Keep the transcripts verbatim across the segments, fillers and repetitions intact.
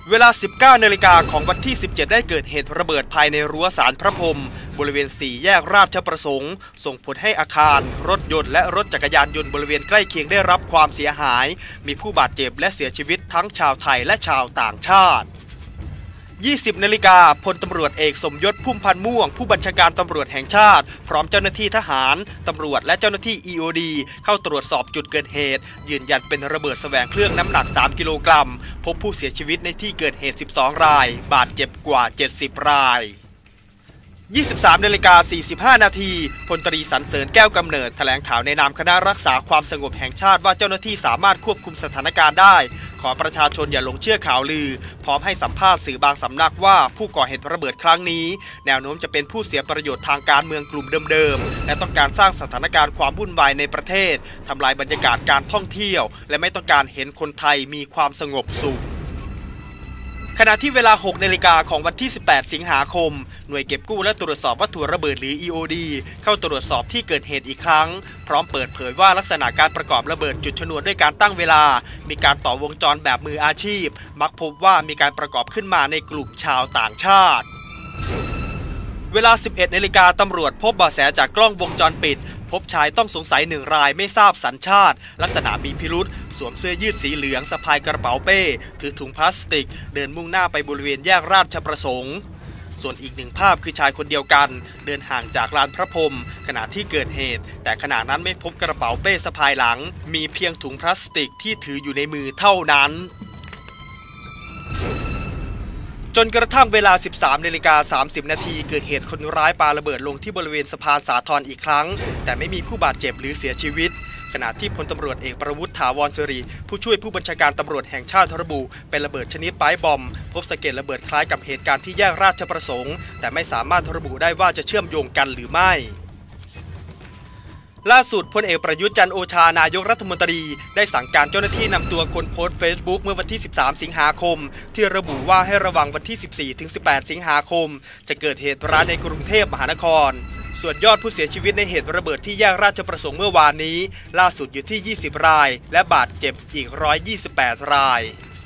เวลา สิบเก้า นาฬิกาของวันที่ สิบเจ็ด ได้เกิดเหตุระเบิดภายในรั้วศาลพระพรหมบริเวณสี่แยกราชประสงค์ส่งผลให้อาคารรถยนต์และรถจักรยานยนต์บริเวณใกล้เคียงได้รับความเสียหายมีผู้บาดเจ็บและเสียชีวิตทั้งชาวไทยและชาวต่างชาติยี่สิบ นาฬิกาพลตำรวจเอกสมยศพุ่มพันธ์ม่วงผู้บัญชาการตำรวจแห่งชาติพร้อมเจ้าหน้าที่ทหารตำรวจและเจ้าหน้าที่ อี โอ ดี เข้าตรวจสอบจุดเกิดเหตุยืนยันเป็นระเบิดแสวงเครื่องน้ำหนักสามกิโลกรัมพบผู้เสียชีวิตในที่เกิดเหตุสิบสองรายบาดเจ็บกว่าเจ็ดสิบรายยี่สิบสาม นาฬิกา สี่สิบห้า นาทีพลตรีสรรเสริญแก้วกำเนิดแถลงข่าวในนามคณะรักษาความสงบแห่งชาติว่าเจ้าหน้าที่สามารถควบคุมสถานการณ์ได้ขอประชาชนอย่าหลงเชื่อข่าวลือพร้อมให้สัมภาษณ์สื่อบางสำนักว่าผู้ก่อเหตุระเบิดครั้งนี้แนวโน้มจะเป็นผู้เสียประโยชน์ทางการเมืองกลุ่มเดิมๆและต้องการสร้างสถานการณ์ความวุ่นวายในประเทศทำลายบรรยากาศการท่องเที่ยวและไม่ต้องการเห็นคนไทยมีความสงบสุขขณะที่เวลา หก นาฬิกาของวันที่ สิบแปด สิงหาคมหน่วยเก็บกู้และตรวจสอบวัตถุระเบิดหรือ อี โอ ดี เข้าตรวจสอบที่เกิดเหตุอีกครั้งพร้อมเปิดเผยว่าลักษณะการประกอบระเบิดจุดชนวนด้วยการตั้งเวลามีการต่อวงจรแบบมืออาชีพมักพบว่ามีการประกอบขึ้นมาในกลุ่มชาวต่างชาติเวลา สิบเอ็ด นาฬิกาตำรวจพบเบาะแสจากกล้องวงจรปิดพบชายต้องสงสัยหนึ่งรายไม่ทราบสัญชาติลักษณะมีพิรุษสวมเสื้อยืดสีเหลืองสะพายกระเป๋าเป้ถือถุงพลาสติกเดินมุ่งหน้าไปบริเวณแยกราชประสงค์ส่วนอีกหนึ่งภาพคือชายคนเดียวกันเดินห่างจากลานพระพรหมขณะที่เกิดเหตุแต่ขณะนั้นไม่พบกระเป๋าเป้สะพายหลังมีเพียงถุงพลาสติกที่ถืออยู่ในมือเท่านั้นจนกระทั่งเวลา สิบสาม นาฬิกา สามสิบ นาทีเกิดเหตุคนร้ายปาระเบิดลงที่บริเวณสะพานสาทรอีกครั้งแต่ไม่มีผู้บาดเจ็บหรือเสียชีวิตขณะที่พลตำรวจเอกประวุฒิถาวรสิริผู้ช่วยผู้บัญชาการตำรวจแห่งชาติระบุเป็นระเบิดชนิดปายบอมพบสะเก็ดระเบิดคล้ายกับเหตุการณ์ที่แยกราชประสงค์แต่ไม่สามารถระบุได้ว่าจะเชื่อมโยงกันหรือไม่ล่าสุดพลเอกประยุทธ์จันทร์โอชานายกรัฐมนตรีได้สั่งการเจ้าหน้าที่นำตัวคนโพสต์ Facebook เมื่อวันที่ สิบสาม สิงหาคมที่ระบุว่าให้ระวังวันที่ สิบสี่ ถึง สิบแปด สิงหาคมจะเกิดเหตุร้ายในกรุงเทพมหานครส่วนยอดผู้เสียชีวิตในเหตุระเบิดที่แยกราชประสงค์เมื่อวานนี้ล่าสุดอยู่ที่ ยี่สิบ รายและบาดเจ็บอีก หนึ่งร้อยยี่สิบแปด ราย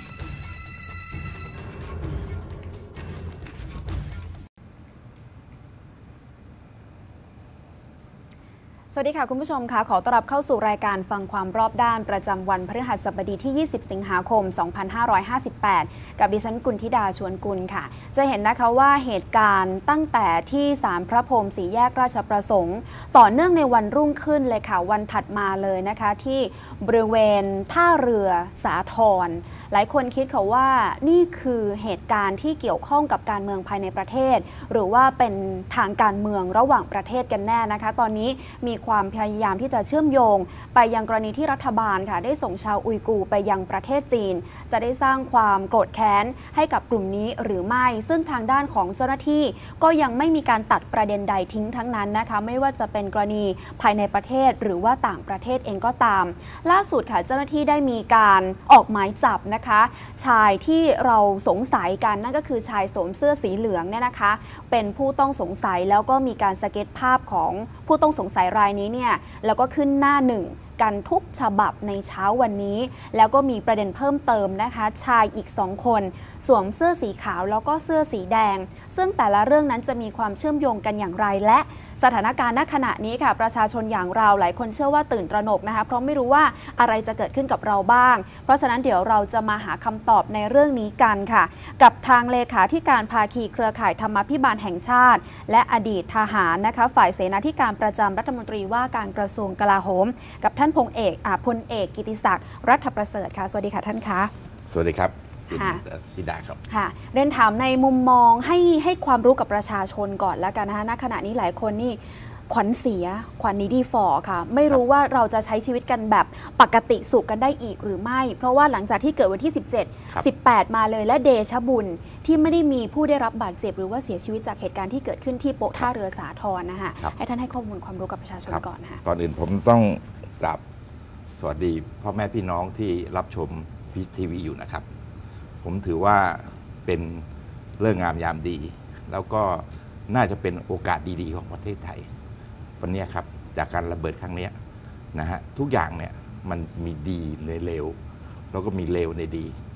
สวัสดีค่ะคุณผู้ชมค่ะขอต้อนรับเข้าสู่รายการฟังความรอบด้านประจำวันพฤหัสบดีที่ ยี่สิบ สิงหาคม สองพันห้าร้อยห้าสิบแปด กับดิฉันกุลธิดาชวนกุลค่ะจะเห็นนะคะว่าเหตุการณ์ตั้งแต่ที่ศาลพระพรหมสี่แยกราชประสงค์ต่อเนื่องในวันรุ่งขึ้นเลยค่ะวันถัดมาเลยนะคะที่บริเวณท่าเรือสาทรหลายคนคิดค่ะว่านี่คือเหตุการณ์ที่เกี่ยวข้องกับการเมืองภายในประเทศหรือว่าเป็นทางการเมืองระหว่างประเทศกันแน่นะคะตอนนี้มีความพยายามที่จะเชื่อมโยงไปยังกรณีที่รัฐบาลค่ะได้ส่งชาวอุยกูร์ไปยังประเทศจีนจะได้สร้างความโกรธแค้นให้กับกลุ่มนี้หรือไม่ซึ่งทางด้านของเจ้าหน้าที่ก็ยังไม่มีการตัดประเด็นใดทิ้งทั้งนั้นนะคะไม่ว่าจะเป็นกรณีภายในประเทศหรือว่าต่างประเทศเองก็ตามล่าสุดค่ะเจ้าหน้าที่ได้มีการออกหมายจับนะคะชายที่เราสงสัยกันนั่นก็คือชายสวมเสื้อสีเหลืองเนี่ยนะคะเป็นผู้ต้องสงสัยแล้วก็มีการสเก็ตภาพของผู้ต้องสงสัยรายนี้เนี่ยแล้วก็ขึ้นหน้าหนึ่งกันทุกฉบับในเช้าวันนี้แล้วก็มีประเด็นเพิ่มเติมนะคะชายอีกสองคนสวมเสื้อสีขาวแล้วก็เสื้อสีแดงซึ่งแต่ละเรื่องนั้นจะมีความเชื่อมโยงกันอย่างไรและสถานการณ์ณขณะนี้ค่ะประชาชนอย่างเราหลายคนเชื่อว่าตื่นตระหนกนะคะเพราะไม่รู้ว่าอะไรจะเกิดขึ้นกับเราบ้างเพราะฉะนั้นเดี๋ยวเราจะมาหาคำตอบในเรื่องนี้กันค่ะกับทางเลขาธิการภาคีเครือข่ายธรรมาภิบาลแห่งชาติและอดีตทหารนะคะฝ่ายเสนาธิการประจำรัฐมนตรีว่าการกระทรวงกลาโหมกับท่านพงเอกพลเอกกิติศักดิ์รัฐประเสริฐค่ะสวัสดีค่ะท่านคะสวัสดีครับธิดาครับค่ะเรียนถามในมุมมองให้ให้ความรู้กับประชาชนก่อนแล้วกันนะคะณขณะนี้หลายคนนี่ขวัญเสียขวัญนี้ดีฟอค่ะไม่รู้ว่าเราจะใช้ชีวิตกันแบบปกติสุขกันได้อีกหรือไม่เพราะว่าหลังจากที่เกิดวันที่สิบเจ็ด สิบแปดมาเลยและเดชบุญที่ไม่ได้มีผู้ได้รับบาดเจ็บหรือว่าเสียชีวิตจากเหตุการณ์ที่เกิดขึ้นที่โป๊ะท่าเรือสาทรนะคะให้ท่านให้ข้อมูลความรู้กับประชาชนก่อนนะคะก่อนอื่นผมต้องกราบสวัสดีพ่อแม่พี่น้องที่รับชมพีชทีวีอยู่นะครับผมถือว่าเป็นเรื่องงามยามดีแล้วก็น่าจะเป็นโอกาสดีๆของประเทศไทยวันนี้ครับจากการระเบิดครั้งนี้นะฮะทุกอย่างเนี่ยมันมีดีในเลวแล้วก็มีเลวในดี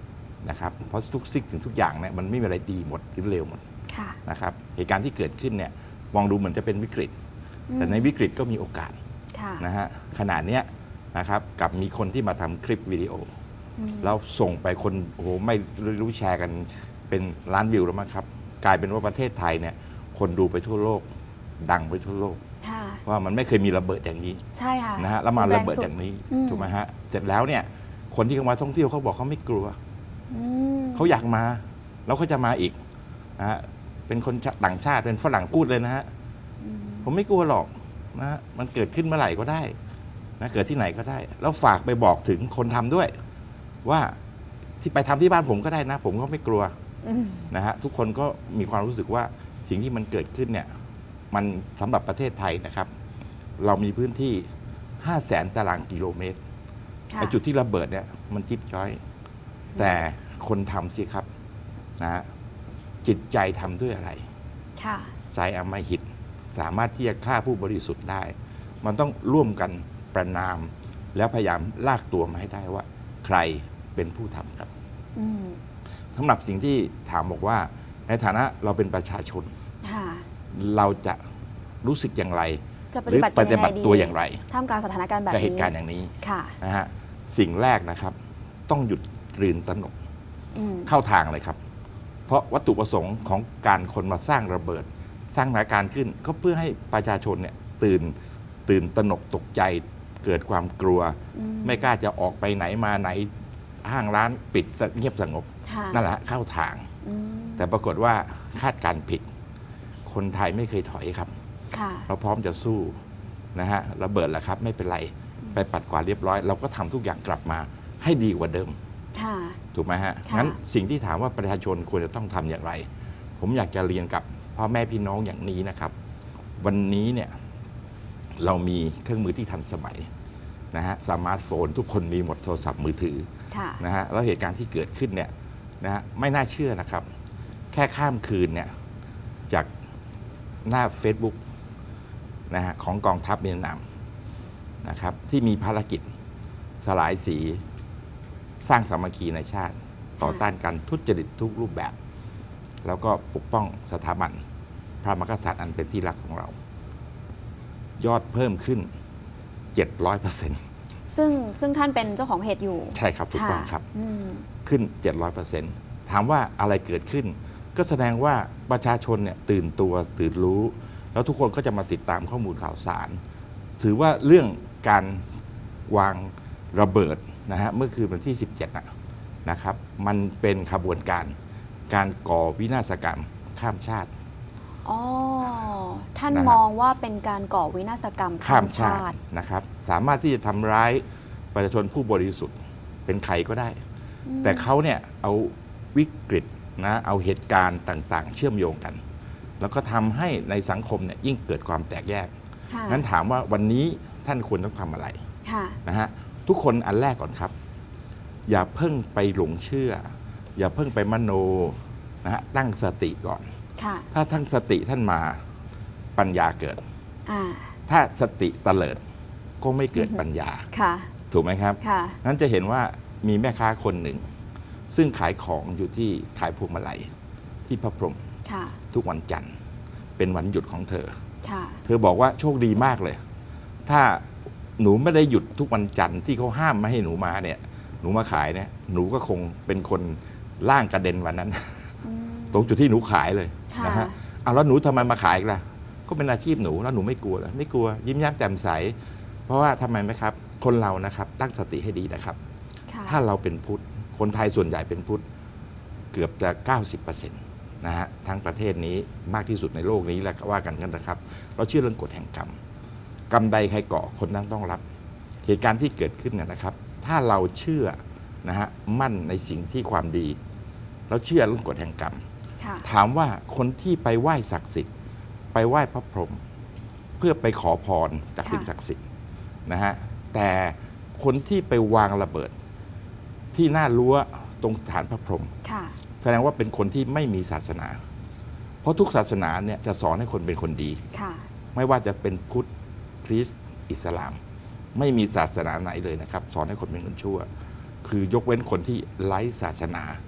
นะครับเพราะทุกสิ่งถึงทุกอย่างเนี่ยมันไม่มีอะไรดีหมดหรือเร็วหมดนะครับเหตุการณ์ที่เกิดขึ้นเนี่ยมองดูเหมือนจะเป็นวิกฤตแต่ในวิกฤตก็มีโอกาสนะฮะขนาดเนี้ยนะครับกับมีคนที่มาทำคลิปวิดีโอแล้วส่งไปคนโอ้โหไม่รู้แชร์กันเป็นล้านวิวแล้วมั้งครับกลายเป็นว่าประเทศไทยเนี่ยคนดูไปทั่วโลกดังไปทั่วโลกว่ามันไม่เคยมีระเบิดอย่างนี้ใช่ค่ะนะฮะแล้วมาระเบิดอย่างนี้ถูกไหมฮะเสร็จแล้วเนี่ยคนที่เขามาท่องเที่ยวเขาบอกเขาไม่กลัวเขาอยากมาแล้วเขาจะมาอีกนะฮะเป็นคนต่างชาติเป็นฝรั่งพูดเลยนะฮะผมไม่กลัวหรอกนะฮะมันเกิดขึ้นเมื่อไหร่ก็ได้นะเกิดที่ไหนก็ได้แล้วฝากไปบอกถึงคนทำด้วยว่าที่ไปทำที่บ้านผมก็ได้นะผมก็ไม่กลัวนะฮะทุกคนก็มีความรู้สึกว่าสิ่งที่มันเกิดขึ้นเนี่ยมันสำหรับประเทศไทยนะครับเรามีพื้นที่ห้าแสนตารางกิโลเมตรไอ้จุดที่ระเบิดเนี่ยมันจิ๊บจ้อยแต่คนทำสิครับนะจิตใจทำด้วยอะไรใจอำมหิตสามารถที่จะฆ่าผู้บริสุทธิ์ได้มันต้องร่วมกันประณามแล้วพยายามลากตัวมาให้ได้ว่าใครเป็นผู้ทำครับสำหรับสิ่งที่ถามบอกว่าในฐานะเราเป็นประชาชนเราจะรู้สึกอย่างไรหรือปฏิบัติตัวอย่างไรท่ามกลางสถานการณ์แบบนี้กับเหตุการณ์อย่างนี้นะฮะสิ่งแรกนะครับต้องหยุดตื่นตระหนกเข้าทางเลยครับเพราะวัตถุประสงค์ของการคนมาสร้างระเบิดสร้างสถานการณ์ขึ้นก็เพื่อให้ประชาชนเนี่ยตื่นตื่นตระหนกตกใจเกิดความกลัวไม่กล้าจะออกไปไหนมาไหนห้างร้านปิดเงียบสงบนั่นแหละเข้าทางแต่ปรากฏว่าคาดการผิดคนไทยไม่เคยถอยครับเราพร้อมจะสู้นะฮะระเบิดแหละครับไม่เป็นไรไปปัดกวาดเรียบร้อยเราก็ทำทุกอย่างกลับมาให้ดีกว่าเดิมถูกไหมฮะงั้นสิ่งที่ถามว่าประชาชนควรจะต้องทำอย่างไรผมอยากจะเรียนกับพ่อแม่พี่น้องอย่างนี้นะครับวันนี้เนี่ยเรามีเครื่องมือที่ทันสมัยนะฮะสมาร์ทโฟนทุกคนมีหมดโทรศัพท์มือถือนะฮะแล้วเหตุการณ์ที่เกิดขึ้นเนี่ยนะฮะไม่น่าเชื่อนะครับแค่ข้ามคืนเนี่ยจากหน้า Facebook นะฮะของกองทัพเวียดนามนะครับที่มีภารกิจสลายสีสร้างสามัคคีในชาติต่อต้านการทุจริตทุกรูปแบบแล้วก็ปกป้องสถาบันพระมหากษัตริย์อันเป็นที่รักของเรายอดเพิ่มขึ้น เจ็ดร้อยเปอร์เซ็นต์ซึ่งซึ่งท่านเป็นเจ้าของเพจอยู่ใช่ครับถูกต้องครับขึ้น เจ็ดร้อยเปอร์เซ็นต์ ถามว่าอะไรเกิดขึ้นก็แสดงว่าประชาชนเนี่ยตื่นตัวตื่นรู้แล้วทุกคนก็จะมาติดตามข้อมูลข่าวสารถือว่าเรื่องการวางระเบิดนะฮะเมื่อคืนวันที่สิบเจ็ดนะครับมันเป็นขบวนการการก่อวินาศกรรมข้ามชาติอ๋อท่านมองว่าเป็นการก่อวินาศกรรมข้ามชาตินะครับสามารถที่จะทำร้ายประชาชนผู้บริสุทธิ์เป็นใครก็ได้แต่เขาเนี่ยเอาวิกฤตนะเอาเหตุการณ์ต่างๆเชื่อมโยงกันแล้วก็ทำให้ในสังคมเนี่ยยิ่งเกิดความแตกแยกงั้นถามว่าวันนี้ท่านควรต้องทำอะไรนะฮะทุกคนอันแรกก่อนครับอย่าเพิ่งไปหลงเชื่ออย่าเพิ่งไปมโนนะฮะตั้งสติก่อนถ้าทั้งสติท่านมาปัญญาเกิดถ้าสติเตลิดก็ไม่เกิดปัญญาถูกไหมครับนั้นจะเห็นว่ามีแม่ค้าคนหนึ่งซึ่งขายของอยู่ที่ขายพวงมาลัยที่พระพรหมทุกวันจันทร์เป็นวันหยุดของเธอเธอบอกว่าโชคดีมากเลยถ้าหนูไม่ได้หยุดทุกวันจันทร์ที่เขาห้ามไม่ให้หนูมาเนี่ยหนูมาขายเนี่ยหนูก็คงเป็นคนล่างกระเด็นวันนั้นตรงจุดที่หนูขายเลยนะฮะเอาแล้วหนูทำไมมาขายอีกล่ะก็เป็นอาชีพหนูแล้วหนูไม่กลัวเลยไม่กลัวยิ้มแย้มแจ่มใสเพราะว่าทำไมไหมครับคนเรานะครับตั้งสติให้ดีนะครับถ้าเราเป็นพุทธคนไทยส่วนใหญ่เป็นพุทธเกือบจะ เก้าสิบเปอร์เซ็นต์ นะฮะทั้งประเทศนี้มากที่สุดในโลกนี้แล้วว่ากันกันนะครับเราเชื่อเรื่องกฎแห่งกรรมกรรมใดใครก่อคนนั้นต้องรับเหตุการณ์ที่เกิดขึ้นเนี่ยนะครับถ้าเราเชื่อนะฮะมั่นในสิ่งที่ความดีเราเชื่อเรื่องกฎแห่งกรรมถามว่าคนที่ไปไหว้ศักดิ์สิทธิ์ไปไหว้พระพรหมเพื่อไปขอพรจากสิ่งศักดิ์สิทธิ์นะฮะแต่คนที่ไปวางระเบิดที่หน้ารั้วตรงฐานพระพรหมแสดงว่าเป็นคนที่ไม่มีศาสนาเพราะทุกศาสนาเนี่ยจะสอนให้คนเป็นคนดีไม่ว่าจะเป็นพุทธคริสต์อิสลามไม่มีศาสนาไหนเลยนะครับสอนให้คนเป็นคนชั่วคือยกเว้นคนที่ไร้ศาสนา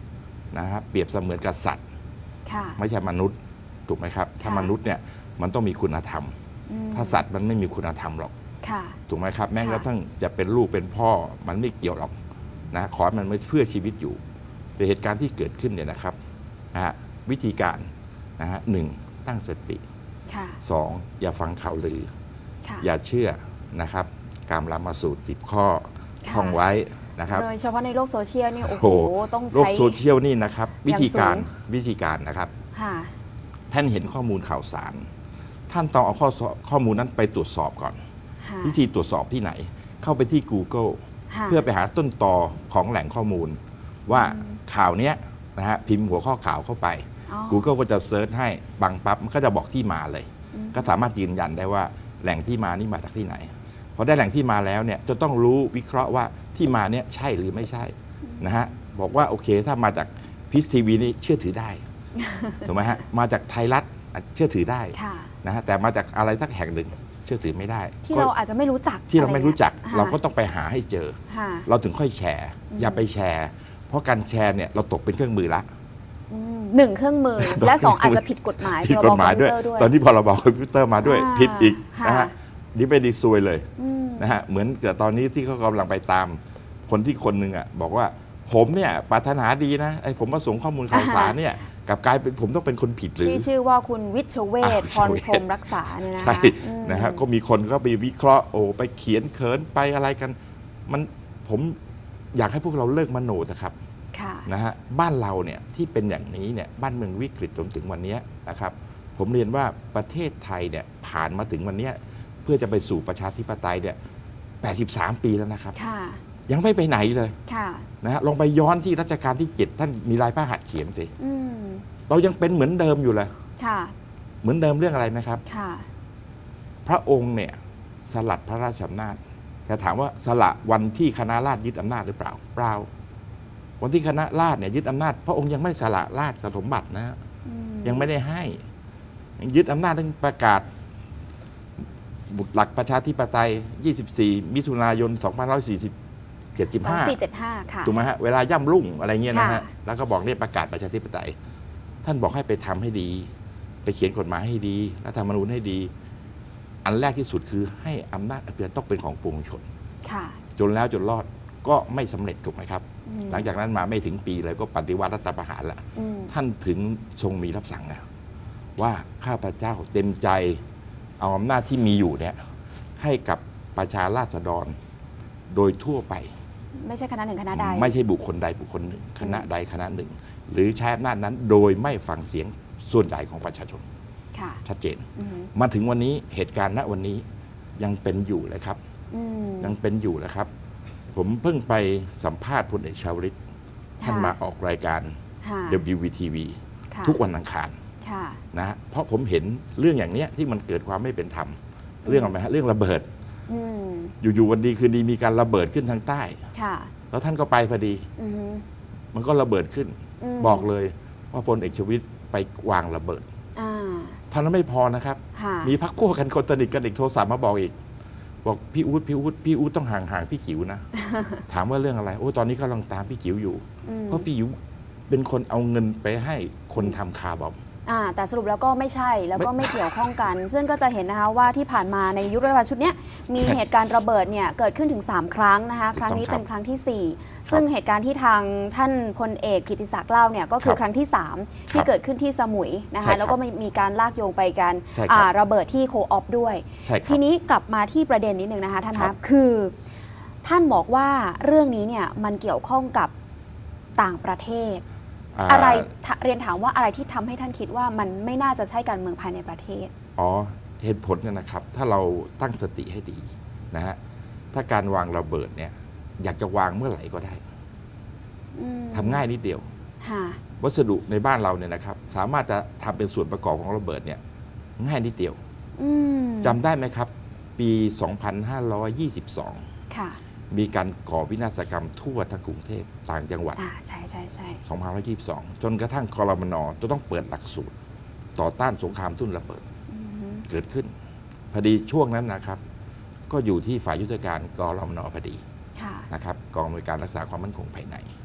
นะครับเปรียบเสมือนกับสัตว์ไม่ใช่มนุษย์ถูกไหมครับถ้ามนุษย์เนี่ยมันต้องมีคุณธรรมถ้าสัตว์มันไม่มีคุณธรรมหรอกถูกไหมครับแม้กระทั่งจะเป็นลูกเป็นพ่อมันไม่เกี่ยวหรอกนะขอมันไม่เพื่อชีวิตอยู่แต่เหตุการณ์ที่เกิดขึ้นเนี่ยนะครับวิธีการนะฮะหนึ่งตั้งสติสองอย่าฟังข่าวลืออย่าเชื่อนะครับกามรามาสูตรสิบข้อท่องไว้นะครับโดยเฉพาะในโลกโซเชียลนี่โอ้โหต้องใช้โลกโซเชียลนี่นะครับวิธีการวิธีการนะครับท่านเห็นข้อมูลข่าวสารท่านต้องเอาข้อข้อมูลนั้นไปตรวจสอบก่อนวิธีตรวจสอบที่ไหนเข้าไปที่ Google เพื่อไปหาต้นตอของแหล่งข้อมูลว่าข่าวนี้นะฮะพิมพ์หัวข้อข่าวเข้าไป Google ก็จะเซิร์ชให้บังปั๊บมันก็จะบอกที่มาเลยก็สามารถยืนยันได้ว่าแหล่งที่มานี่มาจากที่ไหนพอได้แหล่งที่มาแล้วเนี่ยจะต้องรู้วิเคราะห์ว่าที่มาเนี่ยใช่หรือไม่ใช่นะฮะบอกว่าโอเคถ้ามาจากพีชทีวีนี่เชื่อถือได้ถูกไหมฮะมาจากไทยรัฐเชื่อถือได้นะฮะแต่มาจากอะไรสักแห่งหนึ่งเชื่อถือไม่ได้ที่เราอาจจะไม่รู้จักที่เราไม่รู้จักเราก็ต้องไปหาให้เจอเราถึงค่อยแชร์อย่าไปแชร์เพราะการแชร์เนี่ยเราตกเป็นเครื่องมือละหนึ่งเครื่องมือและสองอาจจะผิดกฎหมายผิดกฎหมายด้วยตอนนี้พอเราบอกคอมพิวเตอร์มาด้วยผิดอีกนะฮะนี่ไม่ดีซวยเลยนะฮะเหมือนกับตอนนี้ที่เขากำลังไปตามคนที่คนหนึ่งอ่ะบอกว่าผมเนี่ยปรารถนาดีนะไอ้ผมมาส่งข้อมูลข่าวสารเนี่ยกับกลายเป็นผมต้องเป็นคนผิดหรือที่ชื่อว่าคุณวิชเวชพรพรมรักษาเนี่ยนะใช่นะฮะก็มีคนก็ไปวิเคราะห์โอ้ไปเขียนเขินไปอะไรกันมันผมอยากให้พวกเราเลิกมโนนะครับนะฮะบ้านเราเนี่ยที่เป็นอย่างนี้เนี่ยบ้านเมืองวิกฤตจนถึงวันนี้นะครับผมเรียนว่าประเทศไทยเนี่ยผ่านมาถึงวันนี้เพื่อจะไปสู่ประชาธิปไตยเนี่ยแปดสิบสามปีแล้วนะครับยังไม่ไปไหนเลยนะฮะลองไปย้อนที่รัชกาลที่เจ็ดท่านมีลายพระหัตถ์เขียนสิเรายังเป็นเหมือนเดิมอยู่เลยเหมือนเดิมเรื่องอะไรไหมครับพระองค์เนี่ยสลัดพระราชอำนาจแต่ถามว่าสละวันที่คณะราษฎรยึดอำนาจหรือเปล่าเปล่าวันที่คณะราษฎรเนี่ยยึดอำนาจพระองค์ยังไม่สละราชสมบัตินะยังไม่ได้ให้ยึดอำนาจต้องประกาศหลักประชาธิปไตยยี่สิบสี่มิถุนายนสองพันห้าร้อยสี่สิบเจ็ดสิบห้าถูกไหมฮะเวลาย่ำรุ่งอะไรเงี้ยนะฮะแล้วก็บอกเนี่ยประกาศประชาธิปไตยท่านบอกให้ไปทำให้ดีไปเขียนกฎหมายให้ดีรัฐธรรมนูญให้ดีอันแรกที่สุดคือให้อำนาจอภิปรายต้องเป็นของปวงชนจนแล้วจนรอดก็ไม่สำเร็จถูกไหมครับหลังจากนั้นมาไม่ถึงปีเลยก็ปฏิวัติรัฐประหารละท่านถึงทรงมีรับสั่งนะว่าข้าพเจ้าเต็มใจเอาอำนาจที่มีอยู่เนี่ยให้กับประชาราษฎรโดยทั่วไปไม่ใช่คณะหนึ่งคณะใดไม่ใช่บุคคลใดบุคคลหนึ่งคณะใดคณะหนึ่งหรือใช้อำนาจนั้นโดยไม่ฟังเสียงส่วนใหญ่ของประชาชนชัดเจนมาถึงวันนี้เหตุการณ์ณวันนี้ยังเป็นอยู่เลยครับยังเป็นอยู่เลยครับผมเพิ่งไปสัมภาษณ์พลเอกชวลิตท่านมาออกรายการ ดับเบิลยู วี ที วี ทุกวันอังคารนะเพราะผมเห็นเรื่องอย่างนี้ที่มันเกิดความไม่เป็นธรรมเรื่องอะไรฮะเรื่องระเบิดอยู่ๆวันดีคืนดีมีการระเบิดขึ้นทางใต้แล้วท่านก็ไปพอดีมันก็ระเบิดขึ้นบอกเลยว่าพลเอกชวลิตไปวางระเบิดเท่านั้นไม่พอนะครับมีพรรคพวกกันคนสนิทกันอีกโทรศัพท์มาบอกอีกบอกพี่อู๊ดพี่อู๊ดพี่อู๊ดต้องห่างๆพี่จิ๋วนะถามว่าเรื่องอะไรโอ้ตอนนี้กำลังตามพี่จิ๋วอยู่เพราะพี่จิ๋วเป็นคนเอาเงินไปให้คนทำคาร์บอมอ่าแต่สรุปแล้วก็ไม่ใช่แล้วก็ไม่เกี่ยวข้องกันซึ่งก็จะเห็นนะคะว่าที่ผ่านมาในยุครัฐบาลชุดนี้มีเหตุการณ์ระเบิดเนี่ยเกิดขึ้นถึงสามครั้งนะคะครั้งนี้เป็นครั้งที่สี่ซึ่งเหตุการณ์ที่ทางท่านพลเอกกิติศักดิ์เล่าเนี่ยก็คือครั้งที่สามที่เกิดขึ้นที่สมุยนะคะแล้วก็มีการลากโยงไปกันระเบิดที่โคออฟด้วยทีนี้กลับมาที่ประเด็นนิดนึงนะคะท่านคะคือท่านบอกว่าเรื่องนี้เนี่ยมันเกี่ยวข้องกับต่างประเทศอะไรเรียนถามว่าอะไรที่ทำให้ท่านคิดว่ามันไม่น่าจะใช่การเมืองภายในประเทศอ๋อเหตุผลเนี่ยนะครับถ้าเราตั้งสติให้ดีนะฮะถ้าการวางระเบิดเนี่ยอยากจะวางเมื่อไหร่ก็ได้ทำง่ายนิดเดียววัสดุในบ้านเราเนี่ยนะครับสามารถจะทำเป็นส่วนประกอบของระเบิดเนี่ยง่ายนิดเดียวจำได้ไหมครับปีสองพันห้าร้อยยี่สิบสองมีการก่อวินาศกรรมทั่วทั้งกรุงเทพต่างจังหวัดอ่าใช่ใช่ใช่สองพันห้าร้อยยี่สิบสองจนกระทั่งกรมนจะต้องเปิดหลักสูตรต่อต้านสงครามทุ่นระเบิดเกิดขึ้นพอดีช่วงนั้นนะครับก็อยู่ที่ฝ่ายยุทธการกรมนพอดีนะครับกองอำนวยการรักษาความมั่นคงภายใน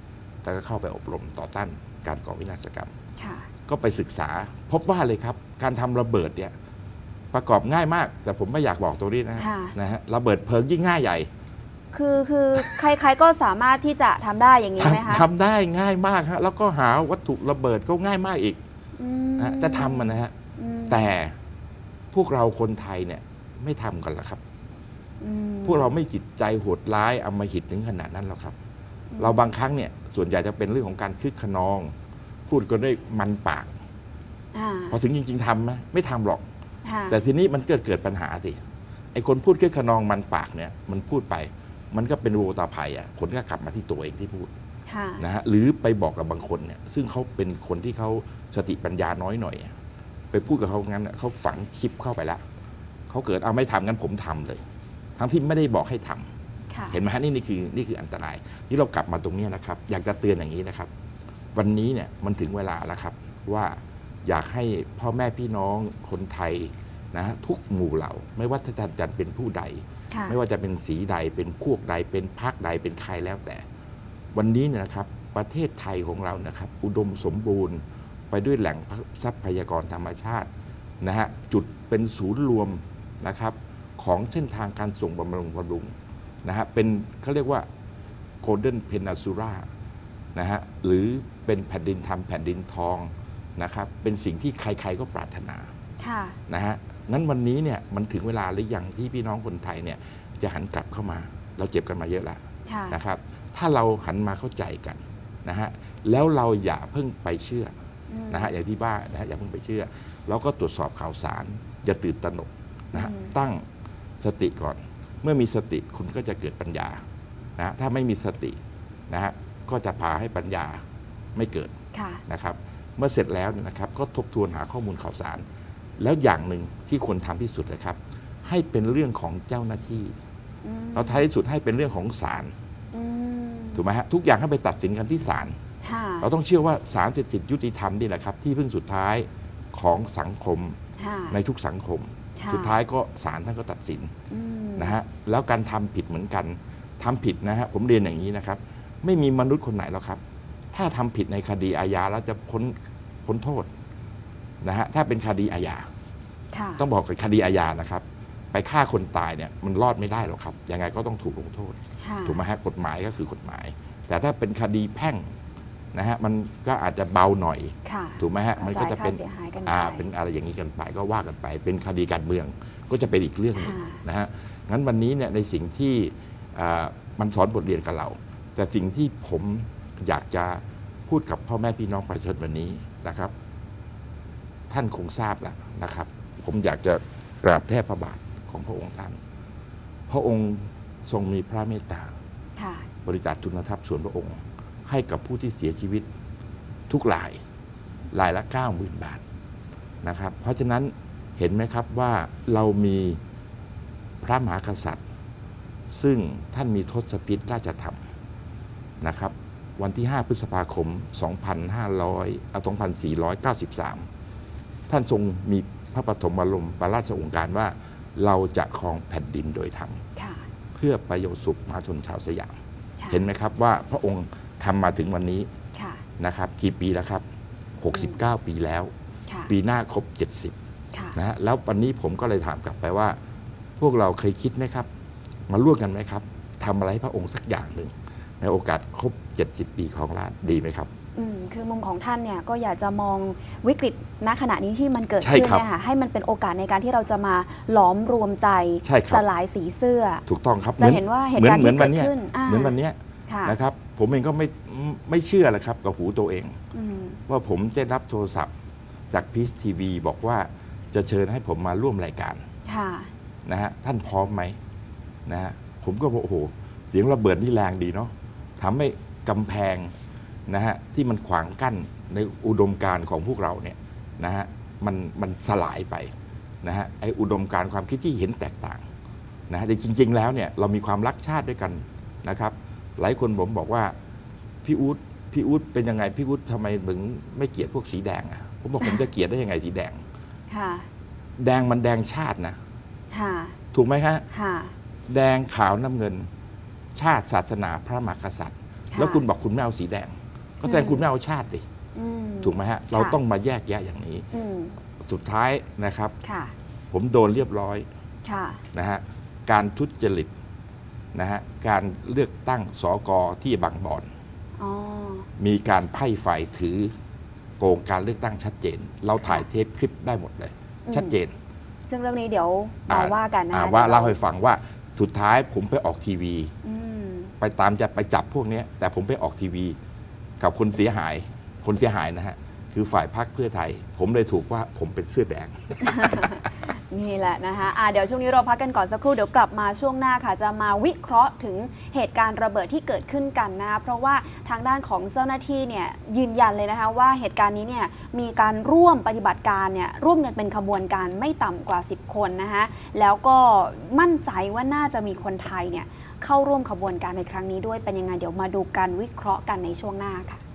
แล้วก็เข้าไปอบรมต่อต้านการก่อวินาศกรรมค่ะก็ไปศึกษาพบว่าเลยครับการทำระเบิดเนี่ยประกอบง่ายมากแต่ผมไม่อยากบอกตัวนี้นะค่ะนะฮะระเบิดเพลิงยิ่งง่ายใหญ่คือคือใครๆก็สามารถที่จะทำได้อย่างนี้ไหมคะทำได้ง่ายมากฮะแล้วก็หาวัตถุระเบิดก็ง่ายมากอีกอืมนะจะทำมันนะฮะอืมแต่พวกเราคนไทยเนี่ยไม่ทำกันหรอกครับอืมพวกเราไม่จิตใจโหดร้ายอำมหิตถึงขนาดนั้นหรอกครับ เราบางครั้งเนี่ยส่วนใหญ่จะเป็นเรื่องของการคึกขนอง พูดก็ได้มันปากอ่าพอถึงจริง ๆทำไหมไม่ทำหรอกค่ะแต่ทีนี้มันเกิดเกิดปัญหาสิไอ้คนพูดคึกขนองมันปากเนี่ยมันพูดไป มันก็เป็นโวตาภัยอ่ะผลก็กลับมาที่ตัวเองที่พูดค่ะนะฮะหรือไปบอกกับบางคนเนี่ยซึ่งเขาเป็นคนที่เขาสติปัญญาน้อยหน่อยอะไปพูดกับเขางั้นอะเขาฝังชิปเข้าไปแล้วเขาเกิดเอาไม่ทำงั้นผมทำเลย ทั้งที่ไม่ได้บอกให้ทำค่ะเห็นไหมฮะนี่นี่คือนี่คืออันตรายนี่เรากลับมาตรงนี้นะครับ อยากจะเตือนอย่างนี้นะครับ วันนี้เนี่ยมันถึงเวลาแล้วครับว่าอยากให้พ่อแม่พี่น้องคนไทยนะฮะทุกหมู่เหล่า ไม่ว่าท่านจะเป็นผู้ใดค่ะไม่ว่าจะเป็นสีใดเป็นพวกใดเป็นพรรคใดเป็นใครแล้วแต่ วันนี้เนี่ยนะครับประเทศไทยของเรานะครับ อุดมสมบูรณ์ไปด้วยแหล่งทรัพยากรธรรมชาตินะฮะจุดเป็นศูนย์รวมนะครับของเส้นทางการส่งบำรุงบำรุงนะฮะเป็นเขาเรียกว่า Golden Peninsula นะฮะหรือเป็นแผ่นดินทำแผ่นดินทองนะครับเป็นสิ่งที่ใครๆก็ปรารถนาค่ะนะฮะงั้นวันนี้เนี่ยมันถึงเวลาหรือยังที่พี่น้องคนไทยเนี่ยจะหันกลับเข้ามา เราเจ็บกันมาเยอะแล้วค่ะนะครับถ้าเราหันมาเข้าใจกันนะฮะแล้วเราอย่าเพิ่งไปเชื่ออืมนะฮะอย่างที่บ้านนะฮะอย่าเพิ่งไปเชื่อแล้วก็ตรวจสอบข่าวสารอย่าตื่นตระหนกนะฮะอืมตั้งสติก่อน เมื่อมีสติคุณก็จะเกิดปัญญานะฮะถ้าไม่มีสตินะฮะก็จะพาให้ปัญญาไม่เกิดค่ะนะครับเมื่อเสร็จแล้วเนี่ยนะครับก็ทบทวนหาข้อมูลข่าวสาร แล้วอย่างหนึ่งที่ควรทำที่สุดนะครับ ให้เป็นเรื่องของเจ้าหน้าที่อืมเราท้ายที่สุดให้เป็นเรื่องของศาลอืมถูกไหมฮะทุกอย่างให้ไปตัดสินกันที่ศาลค่ะเราต้องเชื่อว่าศาลสิทธิยุติธรรมนี่แหละครับที่พึ่งสุดท้ายของสังคมค่ะในทุกสังคมค่ะสุดท้ายก็ศาลท่านก็ตัดสินอืมนะฮะแล้วการทำผิดเหมือนกันทำผิดนะฮะผมเรียนอย่างนี้นะครับ ไม่มีมนุษย์คนไหนหรอกครับ ถ้าทำผิดในคดีอาญาแล้วจะพ้นพ้นโทษนะฮะถ้าเป็นคดีอาญาค่ะต้องบอกกับคดีอาญานะครับ ไปฆ่าคนตายเนี่ยมันรอดไม่ได้หรอกครับยังไงก็ต้องถูกลงโทษค่ะถูกไหมฮะกฎหมายก็คือกฎหมาย แต่ถ้าเป็นคดีแพ่งนะฮะมันก็อาจจะเบาหน่อยค่ะถูกไหมฮะมันก็จะเป็นจ่ายค่าเสียหายกันไปอ่าเป็นอะไรอย่างนี้กันไปก็ว่ากันไป เป็นคดีการเมืองก็จะเป็นอีกเรื่องหนึงค่ะนะฮะงั้นวันนี้เนี่ยในสิ่งที่อ่ามันสอนบทเรียนกับเรา แต่สิ่งที่ผมอยากจะพูดกับพ่อแม่พี่น้องประชาชนวันนี้นะครับ ท่านคงทราบแล้วนะครับ ผมอยากจะกราบแทบพระบาทของพระองค์ท่าน พระองค์ทรงมีพระเมตตาค่ะบริจาคทุนทรัพย์ส่วนพระองค์ ให้กับผู้ที่เสียชีวิตทุกรายรายละเก้าหมื่นบาทนะครับ เพราะฉะนั้นเห็นไหมครับว่าเรามีพระมหากษัตริย์ ซึ่งท่านมีทศพิธราชธรรมนะครับ วันที่ ห้า พฤษภาคม สองพันห้าร้อย สองพันสี่ร้อยเก้าสิบสาม ท่านทรงมีพระปฐมบรมราชโองการว่าเราจะครองแผ่นดินโดยธรรมค่ะเพื่อประโยชน์สุขมหาชนชาวสยามค่ะเห็นไหมครับว่าพระองค์ทำมาถึงวันนี้ค่ะนะครับกี่ปีแล้วครับ หกสิบเก้า ปีแล้วค่ะปีหน้าครบ เจ็ดสิบค่ะนะฮะแล้ววันนี้ผมก็เลยถามกลับไปว่า พวกเราเคยคิดไหมครับ มาร่วมกันไหมครับทำอะไรให้พระองค์สักอย่างหนึ่งในโอกาสครบ เจ็ดสิบ ปีของราชดีไหมครับอืมคือมุมของท่านเนี่ยก็อยากจะมองวิกฤตณขณะนี้ที่มันเกิดใช่ขึ้นครับเนี่ยค่ะให้มันเป็นโอกาสในการที่เราจะมาหลอมรวมใจใช่ครับสลายสีเสื้อถูกต้องครับจะเห็นว่าเหตุการณ์เหมือนที่วันเนี้ยเกิดขึ้นอ่าเหมือนวันเนี้ยค่ะนะครับ ผมเองก็ไม่ไม่เชื่อเลยครับกับหูตัวเองอืมว่าผมได้รับโทรศัพท์จากพีซทีวีบอกว่าจะเชิญให้ผมมาร่วมรายการค่ะนะฮะท่านพร้อมไหมนะฮะผมก็บอกโอ้โหเสียงระเบิดนี่แรงดีเนาะทำให้กำแพงนะฮะที่มันขวางกั้นในอุดมการณ์ของพวกเราเนี่ยนะฮะมันมันสลายไปนะฮะไออุดมการณ์ความคิดที่เห็นแตกต่างนะฮะแต่จริง ๆ แล้วเนี่ยเรามีความรักชาติด้วยกันนะครับ หลายคนผมบอกว่าพี่อู๊ดพี่อู๊ดเป็นยังไงพี่อู๊ดทำไมถึงไม่เกลียดพวกสีแดงอ่ะผมบอกผมจะเกลียดได้ยังไงสีแดงค่ะแดงมันแดงชาตินะค่ะถูกไหมฮะค่ะแดงขาวน้ำเงิน ชาติศาสนาพระมหากษัตริย์ค่ะแล้วคุณบอกคุณไม่เอาสีแดงก็แสดงคุณไม่เอาชาติดิถูกไหมฮะเราต้องมาแยกแยะอย่างนี้สุดท้ายนะครับผมโดนเรียบร้อยนะฮะการทุจริตนะฮะการเลือกตั้งสกที่บางบ่อนมีการไพ่ฝ่ายถือโกงการเลือกตั้งชัดเจนเราถ่ายเทปคลิปได้หมดเลยชัดเจนซึ่งเรื่องนี้เดี๋ยวมาว่ากันนะว่าเล่าให้ฟังว่าสุดท้ายผมไปออกทีวีไปตามจะไปจับพวกนี้แต่ผมไปออกทีวีกับคนเสียหายคนเสียหายนะฮะคือฝ่ายพรรคเพื่อไทยผมเลยถูกว่าผมเป็นเสื้อแดงนี่แหละนะคะะเดี๋ยวช่วงนี้เราพักกันก่อนสักครู่เดี๋ยวกลับมาช่วงหน้าค่ะจะมาวิเคราะห์ถึงเหตุการณ์ระเบิดที่เกิดขึ้นกันนะเพราะว่าทางด้านของเจ้าหน้าที่เนี่ยยืนยันเลยนะคะว่าเหตุการณ์นี้เนี่ยมีการร่วมปฏิบัติการเนี่ยร่วมกันเป็นขบวนการไม่ต่ำกว่าสิบคนนะคะแล้วก็มั่นใจว่าน่าจะมีคนไทยเนี่ยเข้าร่วมขบวนการในครั้งนี้ด้วยเป็นยังไงเดี๋ยวมาดูกันวิเคราะห์กันในช่วงหน้าค่ะ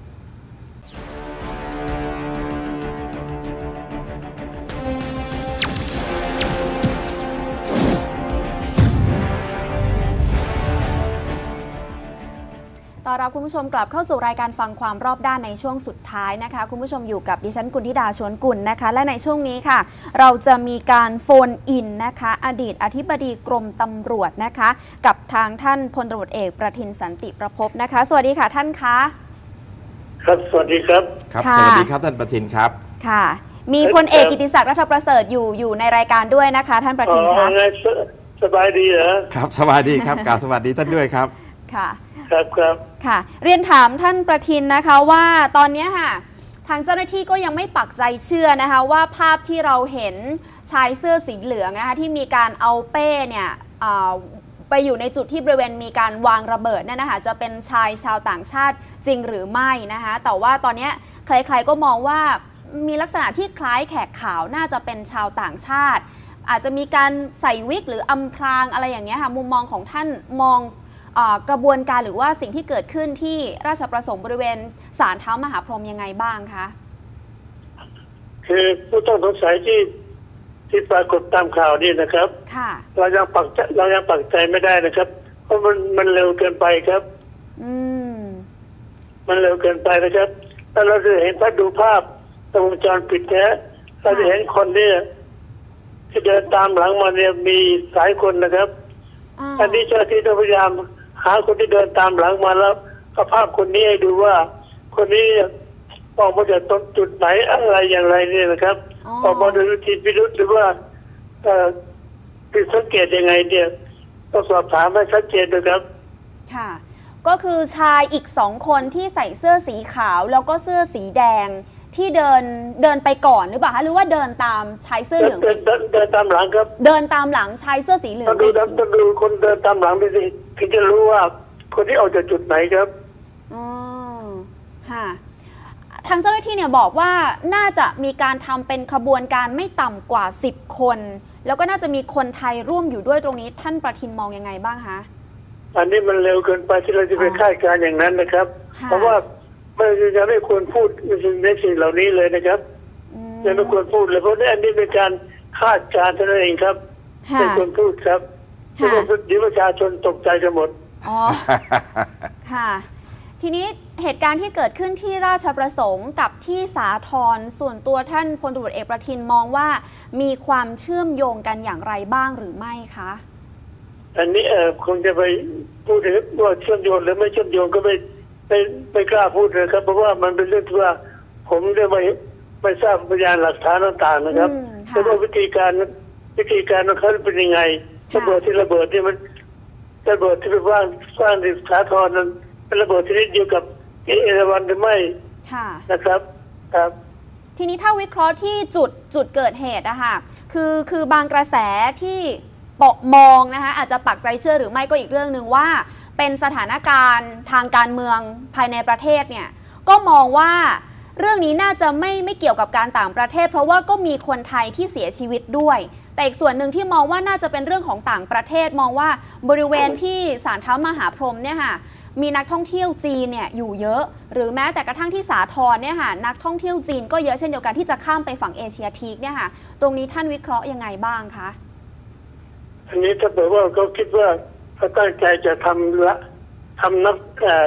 ต้อนรับคุณผู้ชมกลับเข้าสู่รายการฟังความรอบด้านในช่วงสุดท้ายนะคะคุณผู้ชมอยู่กับดิฉันกุลธิดาชวนกุลนะคะและในช่วงนี้ค่ะเราจะมีการโฟนอินนะคะอดีตอธิบดีกรมตำรวจนะคะกับทางท่านพลตำรวจเอกประทินสันติประภพนะคะสวัสดีค่ะท่านคะครับสวัสดีครับครับสวัสดีครับท่านประทินครับค่ะมีพลเอกกิติศักดิ์รัฐประเสริฐอยู่อยู่ในรายการด้วยนะคะท่านประทินคะสบายดีเหรอครับสบายดีครับกราบสวัสดีท่านด้วยครับค่ะครับครับค่ะเรียนถามท่านประทินนะคะว่าตอนนี้ค่ะทางเจ้าหน้าที่ก็ยังไม่ปักใจเชื่อนะคะว่าภาพที่เราเห็นชายเสื้อสีเหลืองนะคะที่มีการเอาเป้เนี่ยไปอยู่ในจุดที่บริเวณมีการวางระเบิดนั่นนะคะจะเป็นชายชาวต่างชาติจริงหรือไม่นะคะแต่ว่าตอนนี้ใครๆก็มองว่ามีลักษณะที่คล้ายแขกขาวน่าจะเป็นชาวต่างชาติอาจจะมีการใส่วิกหรืออำพรางอะไรอย่างเงี้ยค่ะมุมมองของท่านมองกระบวนการหรือว่าสิ่งที่เกิดขึ้นที่ราชประสงค์บริเวณศาลเท้ามหาพรหมยังไงบ้างคะคือผู้ต้องสงสัยที่ที่ปรากฏตามข่าวนี่นะครับค่ะเรายังปักใจเรายังปักใจไม่ได้นะครับเพราะมันมันเร็วเกินไปครับอืมมันเร็วเกินไปนะครับถ้าเราจะเห็นถ้าดูภาพวงจรปิดแท้เราจะเห็นคนเนี่ยที่เดินตามหลังมาเนี่ยมีหลายคนนะครับอันนี้เจ้าหน้าที่พยายามหาคนที่เดินตามหลังมาแล้วก็ภาพคนนี้ให้ดูว่าคนนี้ออกมาจากตรงจุดไหนอะไรอย่างไรเนี่ยนะครับออกมาโดยวิธีพิรุธหรือว่าผิดสังเกตยังไงเนี่ยต้องสอบถามให้ชัดเจนนะครับค่ะก็คือชายอีกสองคนที่ใส่เสื้อสีขาวแล้วก็เสื้อสีแดงที่เดินเดินไปก่อนหรือเปล่าคะหรือว่าเดินตามชายเสื้อเหลืองเดินเดินตามหลังครับเดินตามหลังชายเสื้อสีเหลืองดูต้องดูคนเดินตามหลังไปสิถึงจะรู้ว่าคนที่ออกจากจุดไหนครับอ๋อค่ะทางเจ้าหน้าที่เนี่ยบอกว่าน่าจะมีการทำเป็นขบวนการไม่ต่ำกว่าสิบคนแล้วก็น่าจะมีคนไทยร่วมอยู่ด้วยตรงนี้ท่านประทินมองยังไงบ้างคะอันนี้มันเร็วเกินไปที่เราจะไปคาดการณ์อย่างนั้นนะครับเพราะว่าไม่จะไม่ควรพูดในสิ่งเหล่านี้เลยนะครับยังไม่ควรพูดเลยเพราะนี่อันนี้เป็นการคาดการณ์เท่านั้นเองครับไม่ควรพูดครับเดี๋ยวประชาชนตกใจกันหมดอ๋อค่ะทีนี้เหตุการณ์ที่เกิดขึ้นที่ราชประสงค์กับที่สาทรส่วนตัวท่านพลตำรวจเอกประทินมองว่ามีความเชื่อมโยงกันอย่างไรบ้างหรือไม่คะอันนี้เออคงจะไปพูดถึงว่าเชื่อมโยงหรือไม่เชื่อมโยงก็ไม่ไม่ไม่กล้าพูดเลยครับเพราะว่ามันเป็นเรื่องที่ว่าผมได้ไม่ไม่ทราบพยานหลักฐานต่างๆนะครับแต่ว่าวิธีการวิธีการของเขาเป็นยังไงระเบิดที่ระเบิดที่มันระเบิดที่ไปว่างสร้างในสาทรนั้นเป็นระเบิดชนิดเดียวกับเอราวัณหรือไม่นะครับครับทีนี้ถ้าวิเคราะห์ที่จุดจุดเกิดเหตุอะค่ะคือคือบางกระแสที่ปกมองนะคะอาจจะปักใจเชื่อหรือไม่ก็อีกเรื่องหนึ่งว่าเป็นสถานการณ์ทางการเมืองภายในประเทศเนี่ยก็มองว่าเรื่องนี้น่าจะไม่ไม่เกี่ยวกับการต่างประเทศเพราะว่าก็มีคนไทยที่เสียชีวิตด้วยแต่อีกส่วนหนึ่งที่มองว่าน่าจะเป็นเรื่องของต่างประเทศมองว่าบริเวณที่ศาลเท้ามหาพรหมเนี่ยค่ะมีนักท่องเที่ยวจีนเนี่ยอยู่เยอะหรือแม้แต่กระทั่งที่สาทรเนี่ยค่ะนักท่องเที่ยวจีนก็เยอะเช่นเดียวกันที่จะข้ามไปฝั่งเอเชียทีกเนี่ยค่ะตรงนี้ท่านวิเคราะห์ยังไงบ้างคะอันนี้ถ้าเกิดว่าเขาคิดว่าเขาตั้งใจจะทำละทำนัก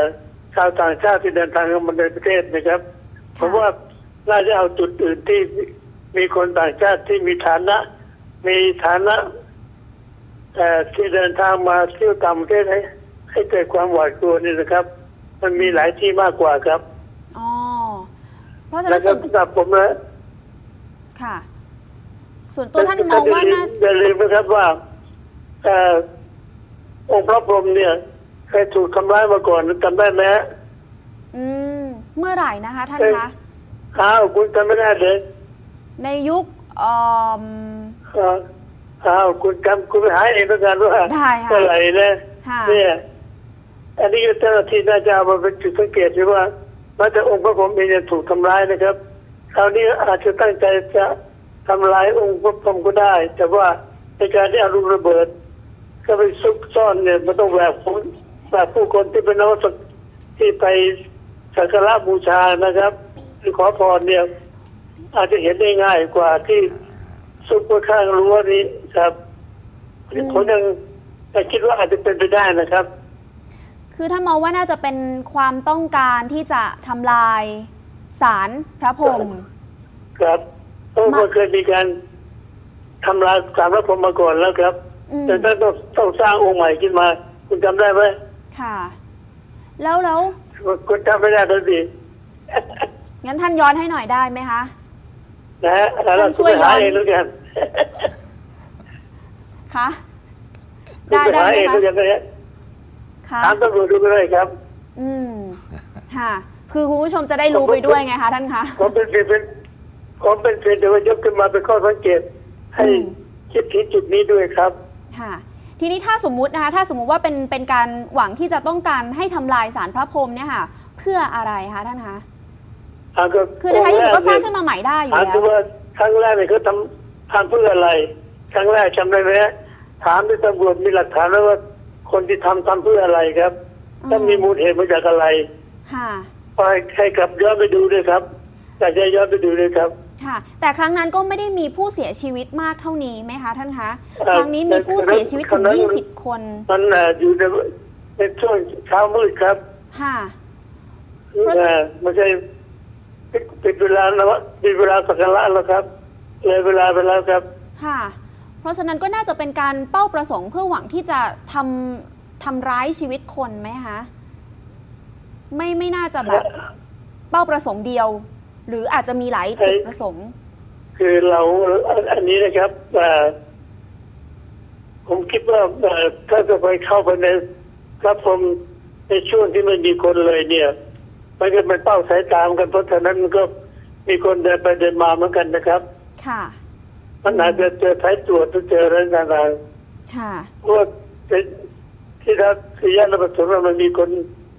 ชาวต่างชาติที่เดินทางเข้ามาในประเทศนะครับผมว่าน่าจะเอาจุดอื่นที่มีคนต่างชาติที่มีฐานะมีฐานะแต่ที่เดินทางมาเที่ยวต่างประเทศให้ให้เกิดความหวาดกลัวนี่นะครับมันมีหลายที่มากกว่าครับอ๋อเพราะฉะนั้แล้นวก็สำหรับผมนะค่ะส่วนตัวท่านมองว่าน่าอย่าลืมนะครับว่าองค์พระพรหมเนี่ยเคยถูกทำร้ายมาก่อนจำได้ไหมอืมเมื่อไหร่นะคะท่านคะอ้าวคุณจำไม่ได้เลยในยุคอ่ออ้าวคุณจำคุณไปหาเองแล้วกันว่าเมื่อไหร่นะเนี่ยอันนี้ก็เจ้าหน้าที่น่าจะเอามาเป็นจุดสังเกตด้วยว่าแม้แต่องค์พระพรหมเองจะถูกทำร้ายนะครับคราวนี้อาจจะตั้งใจจะทำลายองค์พระพรหมก็ได้แต่ว่าในการที่เอาลูกระเบิดก็ไปซุกซ่อนเนี่ยมันต้องแบบแบบผู้คนที่เป็นนักที่ไปสักการะบูชานะครับหรือขอพรเนี่ยอาจจะเห็นได้ง่ายกว่าที่ซุกไว้ข้างรั้วนี้ครับผมยังคิดว่าอาจจะเป็นไปได้นะครับคือท่านมองว่าน่าจะเป็นความต้องการที่จะทำลายศาลพระพรหมครับเพราะว่าเคยมีการทำลายศาลพระพรหมมาก่อนแล้วครับแต่ถ้าต้องต้องสร้างองค์ใหม่ขึ้นมาคุณจำได้ไหมค่ะแล้วแล้วคุณจำไม่ได้แล้วสิงั้นท่านย้อนให้หน่อยได้ไหมคะนะฮะท่านช่วยย้อนเองแล้วกันค่ะได้ได้ไหมคะถามตำรวจดูไปเลยครับอืมค่ะคือคุณผู้ชมจะได้รู้ไปด้วยไงคะท่านคะผมเป็นเพียงเป็นผมเป็นเพียงแต่ว่ายกขึ้นมาเป็นข้อสังเกตให้คิดถึงจุดนี้ด้วยครับค่ะทีนี้ถ้าสมมุตินะคะถ้าสมมุติว่าเป็นเป็นการหวังที่จะต้องการให้ทำลายศาลพระพรหมเนี่ยค่ะเพื่ออะไรคะท่านคะคือในท้ายที่สุดก็สร้างขึ้นมาใหม่ได้อยู่แล้วคือว่าครั้งแรกเนี่ยเขาทำทำเพื่ออะไรครั้งแรกจำได้ไหมถามที่ตำรวจมีหลักฐานแล้วว่าคนที่ทำทำเพื่ออะไรครับถ้ามีมูลเหตุมาจากอะไรค่ะไปให้กลับย้อนไปดูด้วยครับอยากจะย้อนไปดูด้วยครับค่ะแต่ครั้งนั้นก็ไม่ได้มีผู้เสียชีวิตมากเท่านี้ไหมคะท่านคะครั้งนี้มีผู้เสียชีวิตถึงยี่สิบคนมันอยู่ในในช่วงเช้ามืดครับค่ะไม่ใช่ปิดเวลาแล้วปิดเวลาสักการะแล้วครับเลยเวลาไปแล้วครับค่ะเพราะฉะนั้นก็น่าจะเป็นการเป้าประสงค์เพื่อหวังที่จะทำทำร้ายชีวิตคนไหมคะไม่ไม่น่าจะแบบเป้าประสงค์เดียวหรืออาจจะมีหลายจุดประสงค์คือเราอันนี้นะครับผมคิดว่าถ้าจะไปเข้าไปในพระพรหมในช่วงที่ไม่มีคนเลยเนี่ยมันก็เป็นเป้าสายตามกันเพราะฉะนั้นมันก็มีคนเดินไปเดินมาเหมือนกันนะครับค่ะมันอาจจะเจอสายตรวจเจออะไรต่างๆค่ะเพราะที่ทัศสี่แยกระเบิดถุงมันมีคน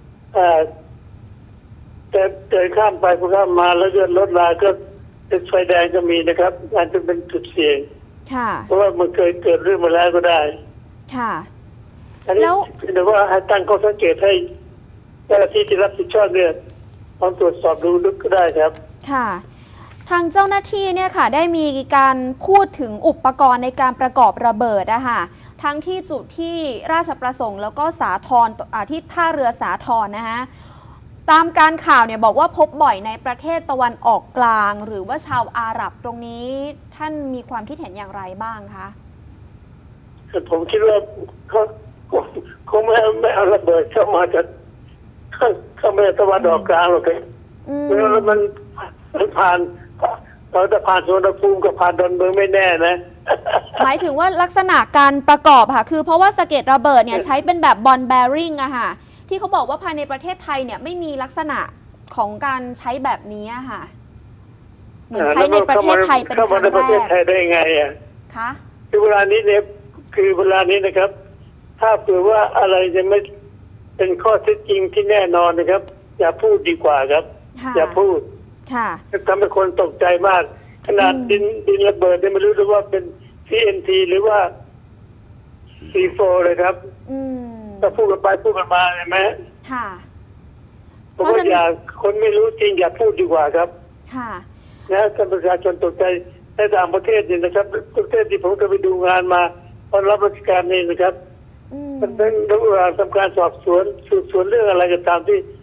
แต่เดินข้ามไปข้ามมาแล้วเดินรถมาก็เป็นไฟแดงก็มีนะครับอาจจะเป็นจุดเสี่ยงค่ะเพราะว่ามันเคยเกิดเรื่องมาแล้วก็ได้ค่ะแล้วแต่ว่าให้ตั้งข้อสังเกตให้เจ้าหน้าที่ที่รับผิดชอบเนี่ยลองตรวจสอบดูลึกก็ได้ครับค่ะทางเจ้าหน้าที่เนี่ยค่ะได้มีการพูดถึงอุปกรณ์ในการประกอบระเบิดอะค่ะทั้งที่จุดที่ราชประสงค์แล้วก็สาทรที่ท่าเรือสาทรนะคะตามการข่าวเนี่ยบอกว่าพบบ่อยในประเทศตะวันออกกลางหรือว่าชาวอาหรับตรงนี้ท่านมีความคิดเห็นอย่างไรบ้างคะผมคิดว่าเขาคงไม่ไม่เอาระเบิดเข้ามาจากเข้ามาตะวันออกกลางหรอกครับแล้วมันมันผ่านเราจะผ่านสวนภูมิกับผ่านดอนเมืองไม่แน่นะหมายถึงว่าลักษณะการประกอบค่ะคือเพราะว่าสะเก็ดระเบิดเนี่ยใช้เป็นแบบบอลแบริ่งอะค่ะที่เขาบอกว่าภายในประเทศไทยเนี่ยไม่มีลักษณะของการใช้แบบนี้ค่ะเหมือนใช้ในประเทศไทยเป็นครั้งแรกเข้ามาในประเทศไทยได้ไงอ่ะคะคือเวลานี้เนี่ยคือเวลานี้นะครับถ้าเผื่อว่าอะไรจะไม่เป็นข้อเท็จจริงที่แน่นอนนะครับอย่าพูดดีกว่าครับอย่าพูดค่ะทำให้คนตกใจมากขนาดดินดินระเบิดเนี่ยไม่รู้ว่าเป็น ที เอ็น ที หรือว่า ซี โฟร์ เลยครับถ้าพูดกันไปพูดกันมาใช่ไหมค่ะเพราะว่าอย่าคนไม่รู้จริงอย่าพูดดีกว่าครับค่ะนะท่านประชาชนตกใจในต่างประเทศนี่นะครับประเทศที่ผมเคยไปดูงานมาตอนรับราชการนี่นะครับมันเป็นระหว่างทำการสอบสวนสืบสวนเรื่องอะไรก็ตามที่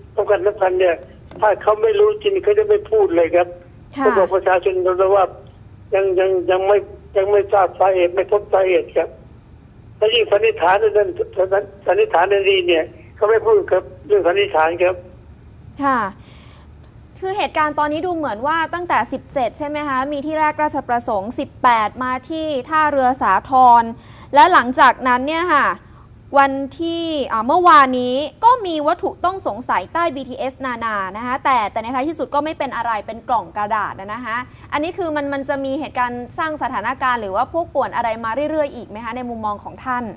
สำคัญสำคัญเนี่ยถ้าเขาไม่รู้จริงเขาจะไม่พูดเลยครับเขาบอกประชาชนเราว่ายังยังยังไม่ยังไม่ทราบสาเหตุไม่พบสาเหตุครับถ้ายิ่งสันนิษฐานนั่นสันนิษฐานในนี้เนี่ยเขาไม่พูดครับเรื่องสันนิษฐานครับค่ะคือเหตุการณ์ตอนนี้ดูเหมือนว่าตั้งแต่สิบเจ็ดใช่ไหมคะมีที่แรกราชประสงค์สิบแปดมาที่ท่าเรือสาทรและหลังจากนั้นเนี่ยค่ะวันที่เมื่อวานนี้ก็มีวัตถุต้องสงสัยใต้ บี ที เอส นานานะคะแต่แต่ในท้ายที่สุดก็ไม่เป็นอะไรเป็นกล่องกระดาษนะคะอันนี้คือมันมันจะมีเหตุการณ์สร้างสถานการณ์หรือว่าพวกป่วนอะไรมาเรื่อยๆอีกไหมคะในมุมมองของท่าน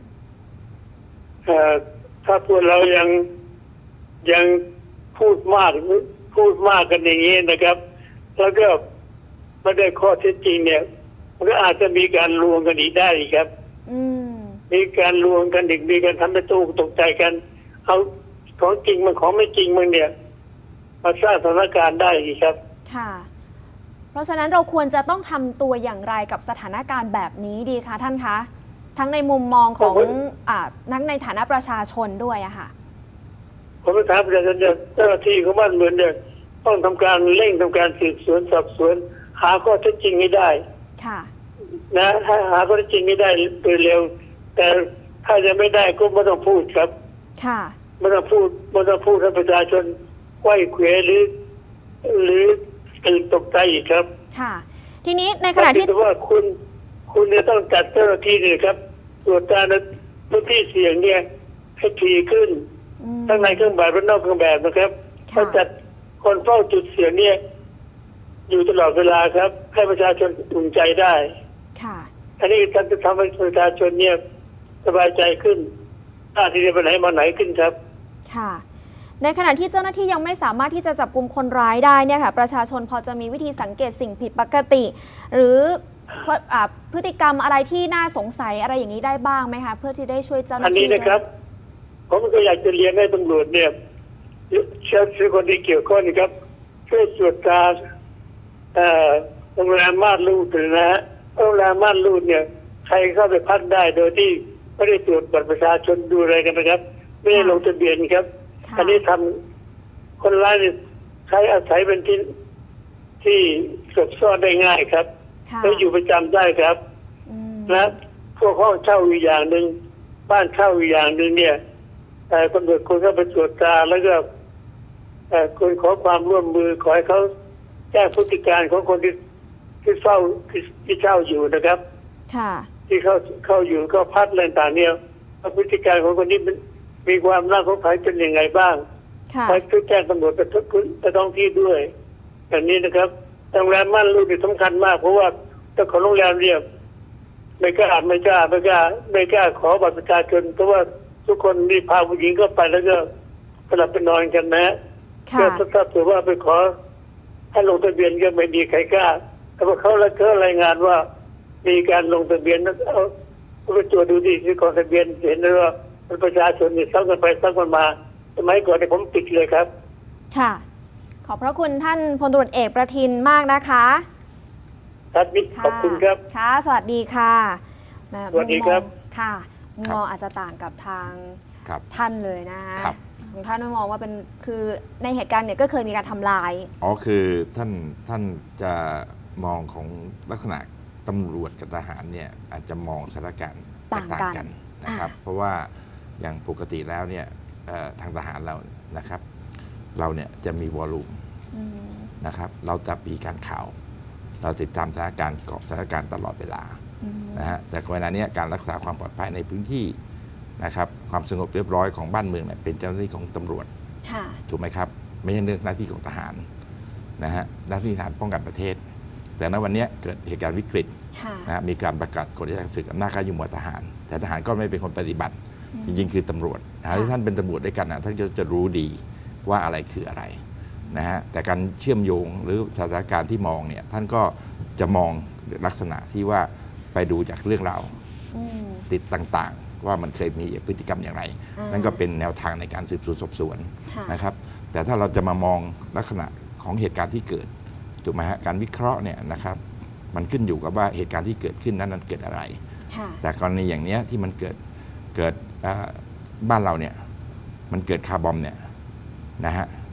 ถ้าพวกเรายังยังพูดมากพูดมากกันอย่างนี้นะครับแล้วก็ไม่ได้ข้อเท็จจริงเนี่ยมันก็อาจจะมีการลวงกันอีกได้ครับมีการลวงกันอีกมีการทำให้ตู้ตกใจกันเอาของจริงมันของไม่จริงมันเนี่ยมาสร้างสถานการณ์ได้อีกครับค่ะเพราะฉะนั้นเราควรจะต้องทำตัวอย่างไรกับสถานการณ์แบบนี้ดีคะท่านคะทั้งในมุมมองของอ่านักในฐานะประชาชนด้วยอะค่ะผมถามประชาชนเนี่ยเจ้าหน้าที่ของบ้านเมืองเนี่ยต้องทำการเร่งทำการสืบสวนสอบสวนหาข้อเท็จจริงให้ได้ค่ะนะถ้าหาข้อเท็จจริงไม่ได้โดยเร็วแต่ถ้ายังไม่ได้ก็ไม่ต้องพูดครับค่ะไม่ต้องพูดไม่ต้องพูดให้ประชาชนไหวเขวหรือหรือตื่นตกใจอีกครับค่ะทีนี้ในขณะที่ว่าคุณคุณเนี่ยต้องจัดเจ้าหน้าที่เนี่ยครับตรวจตาในพื้นที่เสี่ยงเนี่ยให้ถี่ขึ้นทั้งในเครื่องแบบและนอกเครื่องแบบนะครับเขาจัดคนเฝ้าจุดเสี่ยงเนี่ยอยู่ตลอดเวลาครับให้ประชาชนอุ่นใจได้ค่ะอันนี้การจะทำให้ประชาชนเนี่ยสบายใจขึ้นถ้าที่จะไปไหนมาไหนขึ้นครับค่ะในขณะที่เจ้าหน้าที่ยังไม่สามารถที่จะจับกุมคนร้ายได้เนี่ยค่ะประชาชนพอจะมีวิธีสังเกตสิ่งผิดปกติหรือพฤติกรรมอะไรที่น่าสงสัยอะไรอย่างนี้ได้บ้างไหมคะเพื่อที่ได้ช่วยเจ้าหน้าที่อันนี้นะครับผมก็อยากจะเรียนให้ตำรวจเนี่ยเชิญชวนคนที่เกี่ยวข้องนะครับช่วยตรวจตราโรงแรมม่านรูดนะฮะโรงแรมม่านรูดเนี่ยใครเข้าไปพักได้โดยที่ไม่ได้ตรวจบัตรประชาชนดูอะไรกันนะครับไม่ได้ลงทะเบียนครับอันนี้ทำคนร้ายใช้อาศัยเป็นที่ที่หลบซ่อนได้ง่ายครับแล้วอยู่ประจำได้ครับนะพวกห้องเช่าอีกอย่างหนึ่งบ้านเช่าอีกอย่างหนึ่งเนี่ยตำรวจคนก็ไปตรวจตราแล้วก็คนขอความร่วมมือขอให้เขาแจ้งพฤติการของคนที่ที่เฝ้าที่เช่าอยู่นะครับที่เขาเข้าอยู่ก็พัดอะไรต่างเนี่ยพฤติการของคนนี้มีความน่าสงสัยเป็นยังไงบ้างไปช่วยแจ้งตำรวจไปทุกไปท้องที่ด้วยอย่างนี้นะครับโรงแรมม่านรูดสำคัญมากเพราะว่าเจ้าของโรงแรมเนี่ยไม่กล้าไม่กล้าไม่กล้าไม่กล้าขอบัตรประชาชนเพราะว่าทุกคนนี่พาผู้หญิงเข้าไปแล้วก็สลับไปนอนกันนะก็ถ้าถือว่าไปขอให้ลงทะเบียนก็ไม่มีใครกล้าแต่ว่าเขาแล้วเขารายงานว่ามีการลงทะเบียนแล้วเอาไปตรวจดูดิที่กองทะเบียนเห็นเลยว่าประชาชนนี่ซ้ำกันไปซ้ำกันมาสมัยก่อนเนี่ยผมปิดเลยครับค่ะขอบพระคุณท่านพลตำรวจเอกประทินมากนะคะครับขอบคุณครับค่ะสวัสดีค่ะสวัสดีครับค่ะมุมมองอาจจะต่างกับทางท่านเลยนะคะของท่านมองว่าเป็นคือในเหตุการณ์เนี่ยก็เคยมีการทำลายอ๋อคือท่านท่านจะมองของลักษณะตำรวจกับทหารเนี่ยอาจจะมองสถานการณ์ต่างกันนะครับเพราะว่าอย่างปกติแล้วเนี่ยทางทหารเรานะครับเราเนี่ยจะมีวอลลุ่มนะครับเราจะมีการข่าวเราติดตามสถานการณ์เกาะสถานการณ์ตลอดเวลานะฮะแต่เวลานี้การรักษาความปลอดภัยในพื้นที่นะครับความสงบเรียบร้อยของบ้านเมืองเนี่ยเป็นเจ้าหน้าที่ของตำรวจถูกไหมครับไม่ใช่เรื่องหน้าที่ของทหารนะฮะหน้าที่ทหารป้องกันประเทศแต่ณวันนี้เกิดเหตุการณ์วิกฤตนะมีการประกาศกฎราชการศึกอำนาจการอยู่หมวดทหารแต่ทหารก็ไม่เป็นคนปฏิบัติจริงๆคือตำรวจถ้าท่านเป็นตำรวจด้วยกันนะท่านจะรู้ดีว่าอะไรคืออะไรนะฮะแต่การเชื่อมโยงหรือสถานการณ์ที่มองเนี่ยท่านก็จะมองลักษณะที่ว่าไปดูจากเรื่องราวติดต่างๆว่ามันเคยมีพฤติกรรมอย่างไรนั่นก็เป็นแนวทางในการสืบสวนสอบสวนนะครับแต่ถ้าเราจะมามองลักษณะของเหตุการณ์ที่เกิดถูกไหมฮะการวิเคราะห์เนี่ยนะครับมันขึ้นอยู่กับว่าเหตุการณ์ที่เกิดขึ้นนั้นนั้นเกิดอะไรแต่กรณีอย่างนี้ที่มันเกิดเกิดบ้านเราเนี่ยมันเกิดคาร์บอมเนี่ยนะฮะ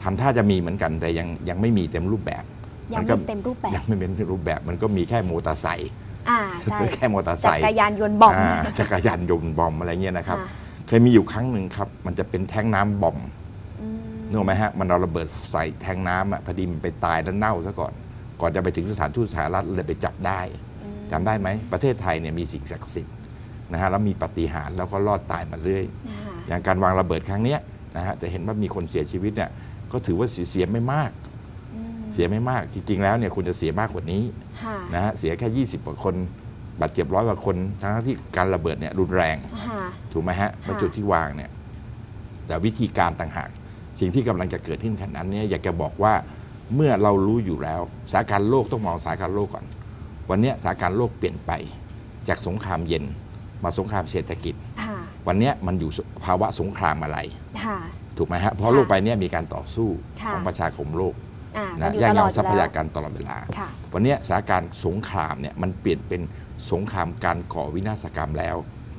ทำท่าจะมีเหมือนกันแต่ยังยังไม่มีเต็มรูปแบบยังไม่เต็มรูปแบบยังไม่เป็นรูปแบบมันก็มีแค่มอเตอร์ไซค์อ่าใช่แค่มอเตอร์ไซค์จักรยานยนต์บอมจักรยานยนต์บอมอะไรเงี้ยนะครับเคยมีอยู่ครั้งหนึ่งครับมันจะเป็นแท้งน้ำบอมนึกไหมฮะมันเอาระเบิดใส่แท้งน้ำอ่ะพอดีมันไปตายแล้วเน่าซะก่อนก่อนจะไปถึงสถานทูตสหรัฐเลยไปจับได้จำได้ไหมประเทศไทยเนี่ยมีสิ่งศักดิ์สิทธิ์นะฮะแล้วมีปาฏิหาริย์แล้วก็รอดตายมาเรื่อยอย่างการวางระเบิดครั้งนี้นะฮะจะเห็นว่ามีคนเสียชีวิตเนี่ยก็ถือว่าเสียไม่มากเสียไม่มากจริงๆแล้วเนี่ยคุณจะเสียมากกว่านี้นะฮะเสียแค่ยี่สิบกว่าคนบาดเจ็บร้อยกว่าคนทั้งที่การระเบิดเนี่ยรุนแรงถูกไหมฮะบรรจุที่วางเนี่ยแต่วิธีการต่างหากสิ่งที่กำลังจะเกิดขึ้นขณะนี้อยากจะบอกว่าเมื่อเรารู้อยู่แล้วสถานการณ์โลกต้องมองสถานการณ์โลกก่อนวันนี้สถานการณ์โลกเปลี่ยนไปจากสงครามเย็นมาสงครามเศรษฐกิจวันนี้มันอยู่ภาวะสงครามอะไรถูกไหมฮะเพราะโลกใบนี้มีการต่อสู้ของประชาคมโลกนะแย่งเอาทรัพยากรตลอดเวลาวันนี้สถานการณ์สงครามเนี่ยมันเปลี่ยนเป็นสงครามการก่อวินาศกรรมแล้ว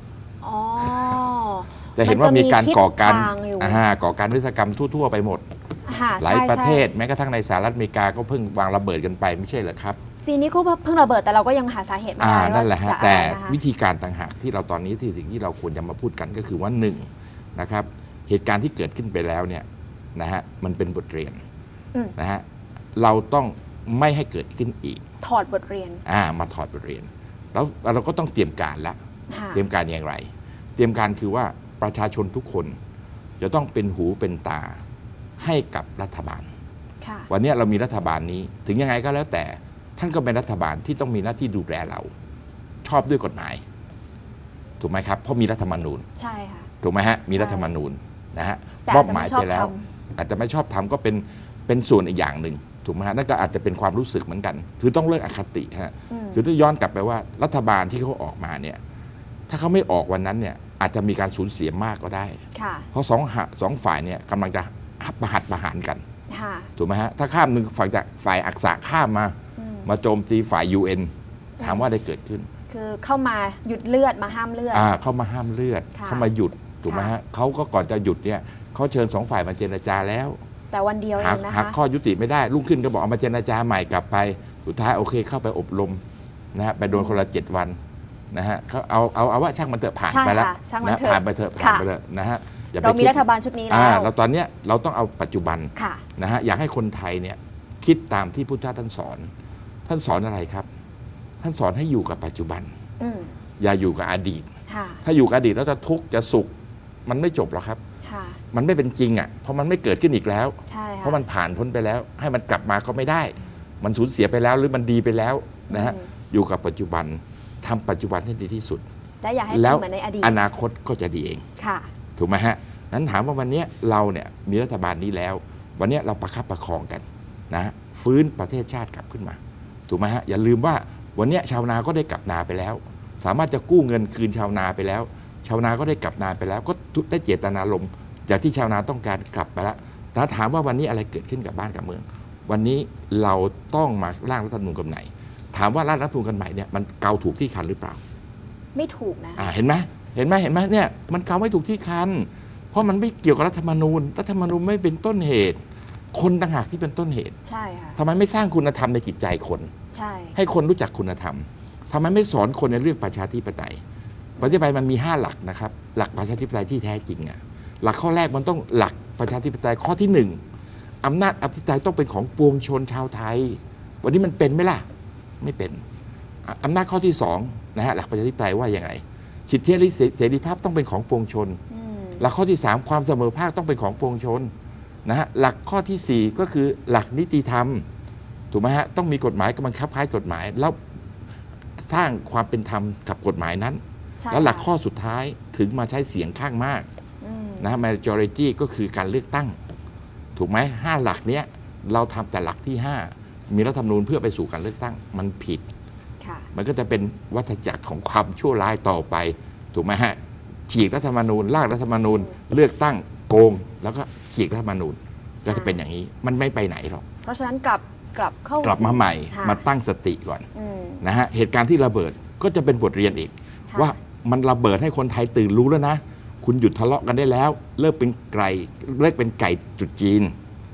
จะเห็นว่ามีการก่อการก่อการวินาศกรรมทั่วๆไปหมดหลายประเทศแม้กระทั่งในสหรัฐอเมริกาก็เพิ่งวางระเบิดกันไปไม่ใช่เหรอครับจีนนี่ก็เพิ่งระเบิดแต่เราก็ยังหาสาเหตุไม่ได้นั่นแหละฮะแต่วิธีการต่างหากที่เราตอนนี้ที่สิ่งที่เราควรจะมาพูดกันก็คือว่าหนึ่งนะครับเหตุการณ์ที่เกิดขึ้นไปแล้วเนี่ยนะฮะมันเป็นบทเรียนนะฮะเราต้องไม่ให้เกิดขึ้นอีกถอดบทเรียนอ่ามาถอดบทเรียนแล้วเราก็ต้องเตรียมการละเตรียมการอย่างไรเตรียมการคือว่าประชาชนทุกคนจะต้องเป็นหูเป็นตาให้กับรัฐบาลวันนี้เรามีรัฐบาลนี้ถึงยังไงก็แล้วแต่ท่านก็เป็นรัฐบาลที่ต้องมีหน้าที่ดูแลเราชอบด้วยกฎหมายถูกไหมครับเพราะมีรัฐธรรมนูญใช่ค่ะถูกไหมฮะมีรัฐธรรมนูญนะฮะมอบหมายไปแล้วอาจจะไม่ชอบทำก็เป็นเป็นส่วนอีกอย่างหนึ่งถูกไหมฮะนั่นก็อาจจะเป็นความรู้สึกเหมือนกันคือต้องเลิกอคติฮะคือต้องย้อนกลับไปว่ารัฐบาลที่เขาออกมาเนี่ยถ้าเขาไม่ออกวันนั้นเนี่ยอาจจะมีการสูญเสียมากก็ได้เพราะสองสองฝ่ายเนี่ยกำลังจะประหัตประหารกันถูกไหมฮะถ้าข้ามหนึ่งฝั่งจากฝ่ายอักษะข้ามมามาโจมตีฝ่าย ยู เอ็น ถามว่าได้เกิดขึ้นคือเข้ามาหยุดเลือดมาห้ามเลือดอ่าเข้ามาห้ามเลือดเข้ามาหยุดถูกไหมฮะเขาก็ก่อนจะหยุดเนี่ยเขาเชิญสองฝ่ายมาเจรจาแล้วแต่วันเดียวเองนะคะหากข้อยุติไม่ได้รุ่งขึ้นก็บอกเอามาเจรจาใหม่กลับไปสุดท้ายโอเคเข้าไปอบรมนะฮะไปโดนคนละเจ็ดวันนะฮะเขาเอาเอาเอาว่าช่างมันเถอะผ่านไปแล้วนะผ่านไปเถอะผ่านไปเถอะนะฮะเรามีรัฐบาลชุดนี้แล้วเราตอนนี้เราต้องเอาปัจจุบันนะฮะอยากให้คนไทยเนี่ยคิดตามที่พุทธะท่านสอนท่านสอนอะไรครับท่านสอนให้อยู่กับปัจจุบันอย่าอยู่กับอดีตถ้าอยู่กับอดีตแล้วจะทุกข์จะสุขมันไม่จบหรอกครับมันไม่เป็นจริงอ่ะเพราะมันไม่เกิดขึ้นอีกแล้วเพราะมันผ่านพ้นไปแล้วให้มันกลับมาก็ไม่ได้มันสูญเสียไปแล้วหรือมันดีไปแล้วนะฮะอยู่กับปัจจุบันทำปัจจุบันให้ดีที่สุดแล้วอนาคตก็จะดีเองถูกไหมฮะนั้นถามว่าวันนี้เราเนี่ยมีรัฐบาลนี้แล้ววันนี้เราประคับประคองกันนะฟื้นประเทศชาติกลับขึ้นมาถูกไหมฮะอย่าลืมว่าวันนี้ชาวนาก็ได้กลับนาไปแล้วสามารถจะกู้เงินคืนชาวนาไปแล้วชาวนาก็ได้กลับนาไปแล้วก็ได้เจตนารมณ์จากที่ชาวนาต้องการกลับไปแล้วแต่ถามว่าวันนี้อะไรเกิดขึ้นกับบ้านกับเมืองวันนี้เราต้องมาร่างรัฐธรรมนูญกันใหม่ถามว่าร่างรัฐธรรมนูญกันใหม่เนี่ยมันเกาถูกที่คันหรือเปล่าไม่ถูกนะอ่าเห็นไหมเห็นไหมเห็นไหมเนี่ยมันเกาไม่ถูกที่คันเพราะมันไม่เกี่ยวกับรัฐธรรมนูญรัฐธรรมนูญไม่เป็นต้นเหตุคนต่างหากที่เป็นต้นเหตุใช่ค่ะทำไมไม่สร้างคุณธรรมในจิตใจคนใช่ให้คนรู้จักคุณธรรมทำไมไม่สอนคนในเรื่องประชาธิปไตยประชาธิปไตยมันมีห้าหลักนะครับหลักประชาธิปไตยที่แท้จริงอ่ะหลักข้อแรกมันต้องหลักประชาธิปไตยข้อที่หนึ่งอำนาจอธิปไตยต้องเป็นของปวงชนชาวไทยวันนี้มันเป็นไหมล่ะไม่เป็นอำนาจข้อที่สองนะฮะหลักประชาธิปไตยว่าอย่างไรสิทธิเสรีภาพต้องเป็นของปวงชนหลักข้อที่สามความเสมอภาคต้องเป็นของปวงชนนะฮะหลักข้อที่สี่ก็คือหลักนิติธรรมถูกไหมฮะต้องมีกฎหมายกำลังคับคล้ายกฎหมายแล้วสร้างความเป็นธรรมกับกฎหมายนั้นแล้วหลักข้อสุดท้ายถึงมาใช้เสียงข้างมากนะ majority ก็คือการเลือกตั้งถูกไหมห้าหลักเนี้ยเราทำแต่หลักที่ห้ามีรัฐธรรมนูญเพื่อไปสู่การเลือกตั้งมันผิดมันก็จะเป็นวัฏจักรของความชั่วร้ายต่อไปถูกไหมฮะฉีกรัฐธรรมนูญร่างรัฐธรรมนูญเลือกตั้งโกงแล้วก็ฉีกรัฐธรรมนูญก็จะเป็นอย่างนี้มันไม่ไปไหนหรอกเพราะฉะนั้นกลับกลับเข้ากลับมาใหม่มาตั้งสติก่อนนะฮะเหตุการณ์ที่ระเบิดก็จะเป็นบทเรียนอีกว่ามันระเบิดให้คนไทยตื่นรู้แล้วนะคุณหยุดทะเลาะกันได้แล้วเลิกเป็นไก่เลิกเป็นไก่จุดจีน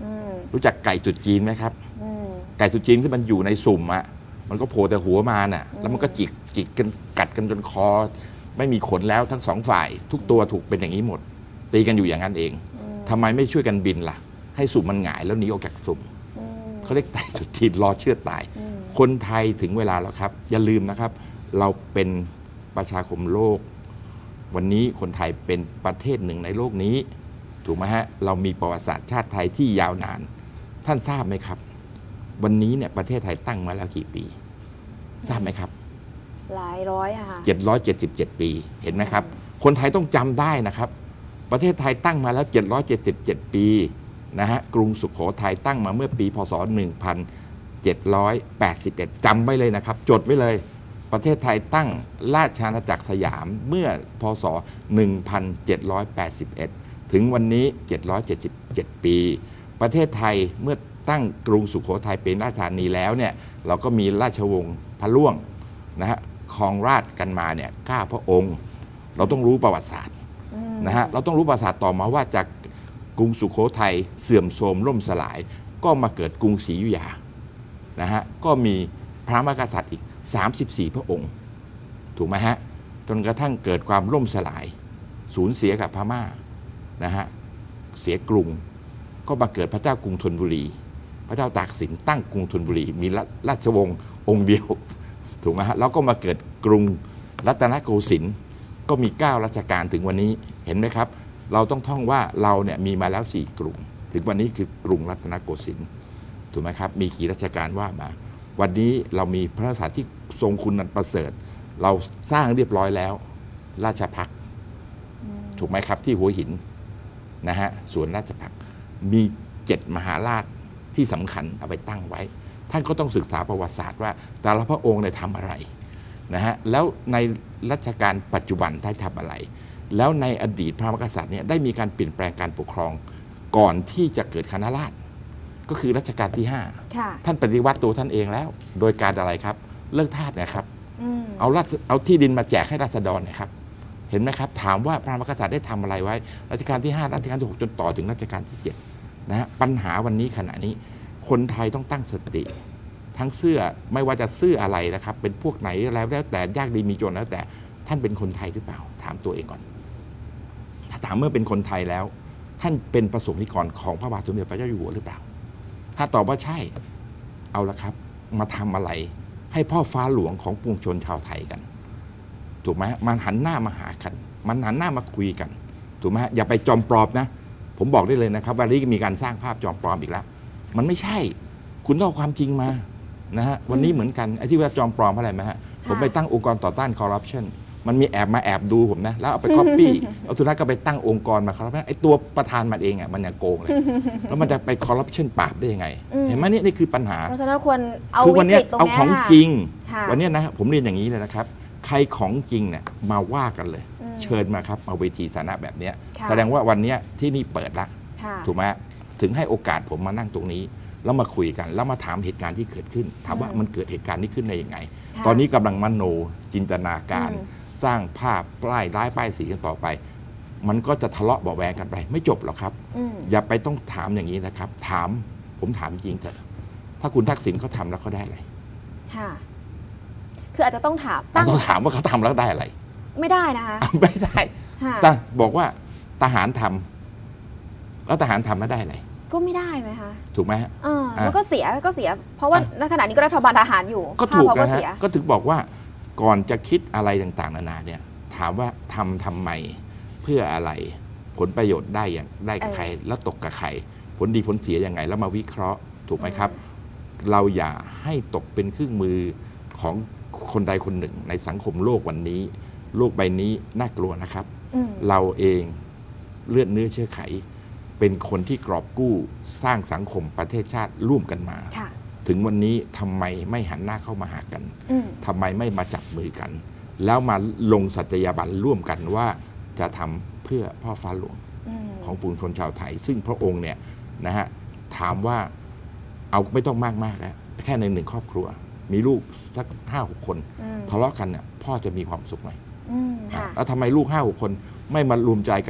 รู้จักไก่จุดจีนไหมครับอืมไก่จุดจีนที่มันอยู่ในสุ่มอะมันก็โผล่แต่หัวมาน่ะอืมแล้วมันก็จิกจิกกันกัดกันจนคอ ไม่มีขนแล้วทั้งสองฝ่าย ทุกตัวถูกเป็นอย่างนี้หมด ตีกันอยู่อย่างนั้นเองอืมทำไมไม่ช่วยกันบินล่ะ ให้สุ่มมันหงายแล้วหนีออกจากสุ่มอืมเขาเรียกไก่จุดจีนรอเชือดตายอืมคนไทยถึงเวลาแล้วครับ อย่าลืมนะครับ เราเป็นประชาคมโลก วันนี้คนไทยเป็นประเทศหนึ่งในโลกนี้ ถูกไหมฮะ เรามีประวัติศาสตร์ชาติไทยที่ยาวนาน ท่านทราบไหมครับ วันนี้เนี่ยประเทศไทยตั้งมาแล้วกี่ปี ทราบไหมครับหลายร้อยอะค่ะเจ็ดร้อยเจ็ดสิบเจ็ด ปี เห็นไหมครับ คนไทยต้องจำได้นะครับ ประเทศไทยตั้งมาแล้วเจ็ดร้อยเจ็ดสิบเจ็ด ปีนะฮะ กรุงสุโขทัยตั้งมาเมื่อปีพศหนึ่งพันเจ็ดร้อยแปดสิบเอ็ด จำไว้เลยนะครับ จดไว้เลย ประเทศไทยตั้งราชอาณาจักรสยามเมื่อพศหนึ่งพันเจ็ดร้อยแปดสิบเอ็ด ถึงวันนี้เจ็ดร้อยเจ็ดสิบเจ็ด ปี ประเทศไทยเมื่อตั้งกรุงสุโขทัยเป็นราชธานีแล้วเนี่ย เราก็มีราชวงศ์พระล่วงนะฮะครองราชย์กันมาเนี่ยเก้าพระองค์ เราต้องรู้ประวัติศาสตร์อืมนะฮะ เราต้องรู้ประวัติศาสตร์ต่อมาว่าจากกรุงสุโขทัยเสื่อมโทรมล่มสลาย ก็มาเกิดกรุงศรีอยุธยา นะฮะ ก็มีพระมหากษัตริย์อีกสามสิบสี่พระองค์ ถูกไหมฮะ จนกระทั่งเกิดความล่มสลาย สูญเสียกับพม่า นะฮะ เสียกรุง ก็มาเกิดพระเจ้ากรุงธนบุรี พระเจ้าตากสินตั้งกรุงธนบุรี มีราชวงศ์องค์เดียว ถูกไหมฮะ แล้วก็มาเกิดกรุงรัตนโกสินทร์ ก็มีเก้ารัชกาลถึงวันนี้ เห็นไหมครับ เราต้องท่องว่าเราเนี่ยมีมาแล้วสี่กรุง ถึงวันนี้คือกรุงรัตนโกสินทร์ ถูกไหมครับ มีกี่รัชกาลว่ามา วันนี้เรามีพระมหากษัตริย์ที่ทรงคุณอันประเสริฐ เราสร้างเรียบร้อยแล้ว ราชพัก ถูกไหมครับที่หัวหินนะฮะสวนราชพักมีเจ็ดมหาราชที่สำคัญเอาไปตั้งไว้ ท่านก็ต้องศึกษาประวัติศาสตร์ว่าแต่ละพระองค์ได้ทำอะไรนะฮะแล้วในรัชกาลปัจจุบันได้ทำอะไร แล้วในอดีตพระมหากษัตริย์เนี่ยได้มีการเปลี่ยนแปลงการปกครองก่อนที่จะเกิดคณะราษฎรก็คือรัชกาลที่ห้าค่ะท่านปฏิวัติตัวท่านเองแล้ว โดยการอะไรครับเลิกทาสนะครับอืมเอาราชเอาที่ดินมาแจกให้ราษฎรนะครับ เห็นไหมครับ ถามว่าพระมหากษัตริย์ได้ทำอะไรไว้รัชกาลที่ห้ารัชกาลที่หกจนต่อถึงรัชกาลที่เจ็ดนะฮะปัญหาวันนี้ขณะนี้ คนไทยต้องตั้งสติ ทั้งเสื้อไม่ว่าจะเสื้ออะไรนะครับ เป็นพวกไหนแล้วแล้วแต่ยากดีมีจนแล้วแต่ท่านเป็นคนไทยหรือเปล่า ถามตัวเองก่อน ถ้าถามเมื่อเป็นคนไทยแล้ว ท่านเป็นประสงค์นิกรของพระบาทสมเด็จพระเจ้าอยู่หัวหรือเปล่า ถ้าตอบว่าใช่เอาละครับ มาทำอะไรให้พ่อฟ้าหลวงของปวงชนชาวไทยกัน ถูกไหมมันหันหน้ามาหากัน มันหันหน้ามาคุยกัน ถูกไหมอย่าไปจอมปลอมนะ ผมบอกได้เลยนะครับวันนี้มีการสร้างภาพจอมปลอมอีกแล้ว มันไม่ใช่ คุณต้องเอาความจริงมานะฮะวันนี้เหมือนกันไอ้ที่ว่าจอมปลอมอะไรไหมฮะผมไปตั้งองค์กรต่อต้านคอร์รัปชันมันมีแอบมาแอบดูผมนะแล้วเอาไปก๊อปปี้เอาทุนนั้นก็ไปตั้งองค์กรมาคอร์รัปชันไอ้ตัวประธานมันเองอ่ะมันยังโกงเลยแล้วมันจะไปคอร์รัปชันปราบได้ยังไง เห็นไหมนี่นี่คือปัญหาเพราะฉะนั้นควรเอาคือวิวันกนี้ฤตตรงเอาเนี้ยของค่ะจริงค่ะวันนี้นะผมเรียนอย่างนี้เลยนะครับ ใครของจริงเนี่ยมาว่ากันเลยอืมเชิญมาครับมาเวทีสาธารณะแบบเนี้ยค่ะแสดงว่าวันเนี้ยที่นี่เปิดละค่ะถูกไหมถึงให้โอกาสผมมานั่งตรงนี้ แล้วมาคุยกัน แล้วมาถามเหตุการณ์ที่เกิดขึ้น ถามว่าอืมมันเกิดเหตุการณ์นี้ขึ้นได้ยังไงค่ะตอนนี้กำลังมโนจินตนาการอืมสร้างภาพป้ายร้ายป้ายสีกันต่อไป มันก็จะทะเลาะเบาะแวงกันไป ไม่จบหรอกครับอืมอย่าไปต้องถามอย่างนี้นะครับ ถามผมถามจริงเถอะถ้าคุณทักษิณเขาทำแล้วเขาได้อะไรค่ะ คืออาจจะต้องถามเราต้องถามว่าเขาทำแล้วได้อะไรไม่ได้นะคะไม่ได้ค่ะแต่บอกว่าทหารทำแล้วทหารทำแล้วได้อะไรก็ไม่ได้ไหมคะถูกไหมฮะเอออ่ะแล้วก็เสียก็เสีย เพราะว่าณขณะนี้ก็รัฐบาลทหารอยู่ก็ถูกภาพเขานะเสียฮะก็ถึงบอกว่าก่อนจะคิดอะไรต่างๆนานาเนี่ย ถามว่าทำทำไมเพื่ออะไรผลประโยชน์ได้อย่างได้กับเออใคร แล้วตกกับใคร ผลดีผลเสียยังไง แล้วมาวิเคราะห์ถูกไหมครับ เราอย่าให้ตกเป็นเครื่องมือของคนใดคนหนึ่ง ในสังคมโลกวันนี้ โลกใบนี้น่ากลัวนะครับอืมเราเองเลือดเนื้อเชื้อไข เป็นคนที่กรอบกู้สร้างสังคมประเทศชาติร่วมกันมาค่ะถึงวันนี้ทำไมไม่หันหน้าเข้ามาหากันอืมทำไมไม่มาจับมือกัน แล้วมาลงสัตยาบันร่วมกันว่าจะทำเพื่อพ่อฟ้าหลวงอืมของปวงชนชาวไทย ซึ่งพระองค์เนี่ยนะฮะถามว่าเอาไม่ต้องมากมากแล้วแค่ในหนึ่งครอบครัว มีลูกสักห้าหกคนอืมทะเลาะกันเนี่ยพ่อจะมีความสุขไหมอืมค่ะแล้วทำไมลูกห้าหกคนไม่มารวมใจกัน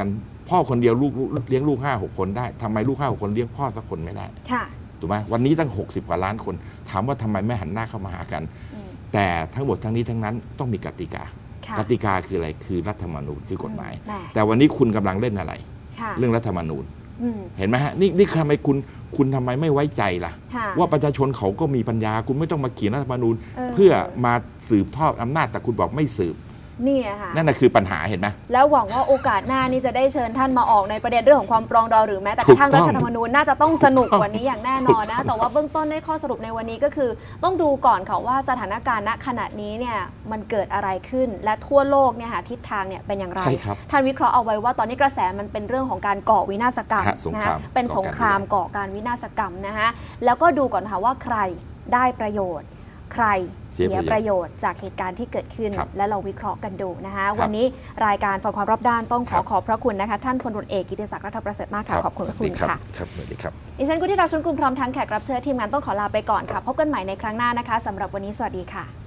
พ่อคนเดียวลูกเลี้ยงลูกห้าหกคนได้ทำไมลูกห้าหกคนเลี้ยงพ่อสักคนไม่ได้ค่ะถูกไหมวันนี้ตั้งหกสิบกว่าล้านคนถามว่าทำไมไม่หันหน้าเข้ามาหากันแต่ทั้งหมดทั้งนี้ทั้งนั้นต้องมีกติกากติกาคืออะไรคือรัฐธรรมนูญคือกฎหมายแต่วันนี้คุณกำลังเล่นอะไรเรื่องรัฐธรรมนูญเห็นไหมฮะนี่นี่ทำไมคุณคุณทำไมไม่ไว้ใจล่ะว่าประชาชนเขาก็มีปัญญาคุณไม่ต้องมาเขียนรัฐธรรมนูญเพื่อมาสืบทอดอำนาจแต่คุณบอกไม่สืบนี่ค่ะนั่นแหะคือปัญหาเห็นไหมแล้วหวังว่าโอกาสหน้านี้จะได้เชิญท่านมาออกในประเด็นเรื่องของความปรองดองหรือแม้แต่กระทั่งรัฐธรรมนูญน่าจะต้องสนุกกว่านี้อย่างแน่นอนนะแต่ว่าเบื้องต้นได้ข้อสรุปในวันนี้ก็คือต้องดูก่อนค่ะว่าสถานการณ์ณขณะนี้เนี่ยมันเกิดอะไรขึ้นและทั่วโลกเนี่ยค่ะทิศทางเนี่ยเป็นอย่างไรท่านวิเคราะห์เอาไว้ว่าตอนนี้กระแสมันเป็นเรื่องของการก่อวินาศกรรมนะเป็นสงครามก่อการวินาศกรรมนะคะแล้วก็ดูก่อนค่ะว่าใครได้ประโยชน์ใครเสียประโยชน์จากเหตุการณ์ที่เกิดขึ้นและเราวิเคราะห์กันดูนะคะวันนี้รายการฟังความรอบด้านต้องขอขอบพระคุณนะคะท่านพลตำรวจเอกกิติศักดิ์รัฐประเสริฐมากค่ะขอบคุณคุณค่ะครับสวัสดีครับดิฉันกุธิดาชวนกุลพร้อมทั้งแขกรับเชิญทีมงานต้องขอลาไปก่อนค่ะพบกันใหม่ในครั้งหน้านะคะสำหรับวันนี้สวัสดีค่ะ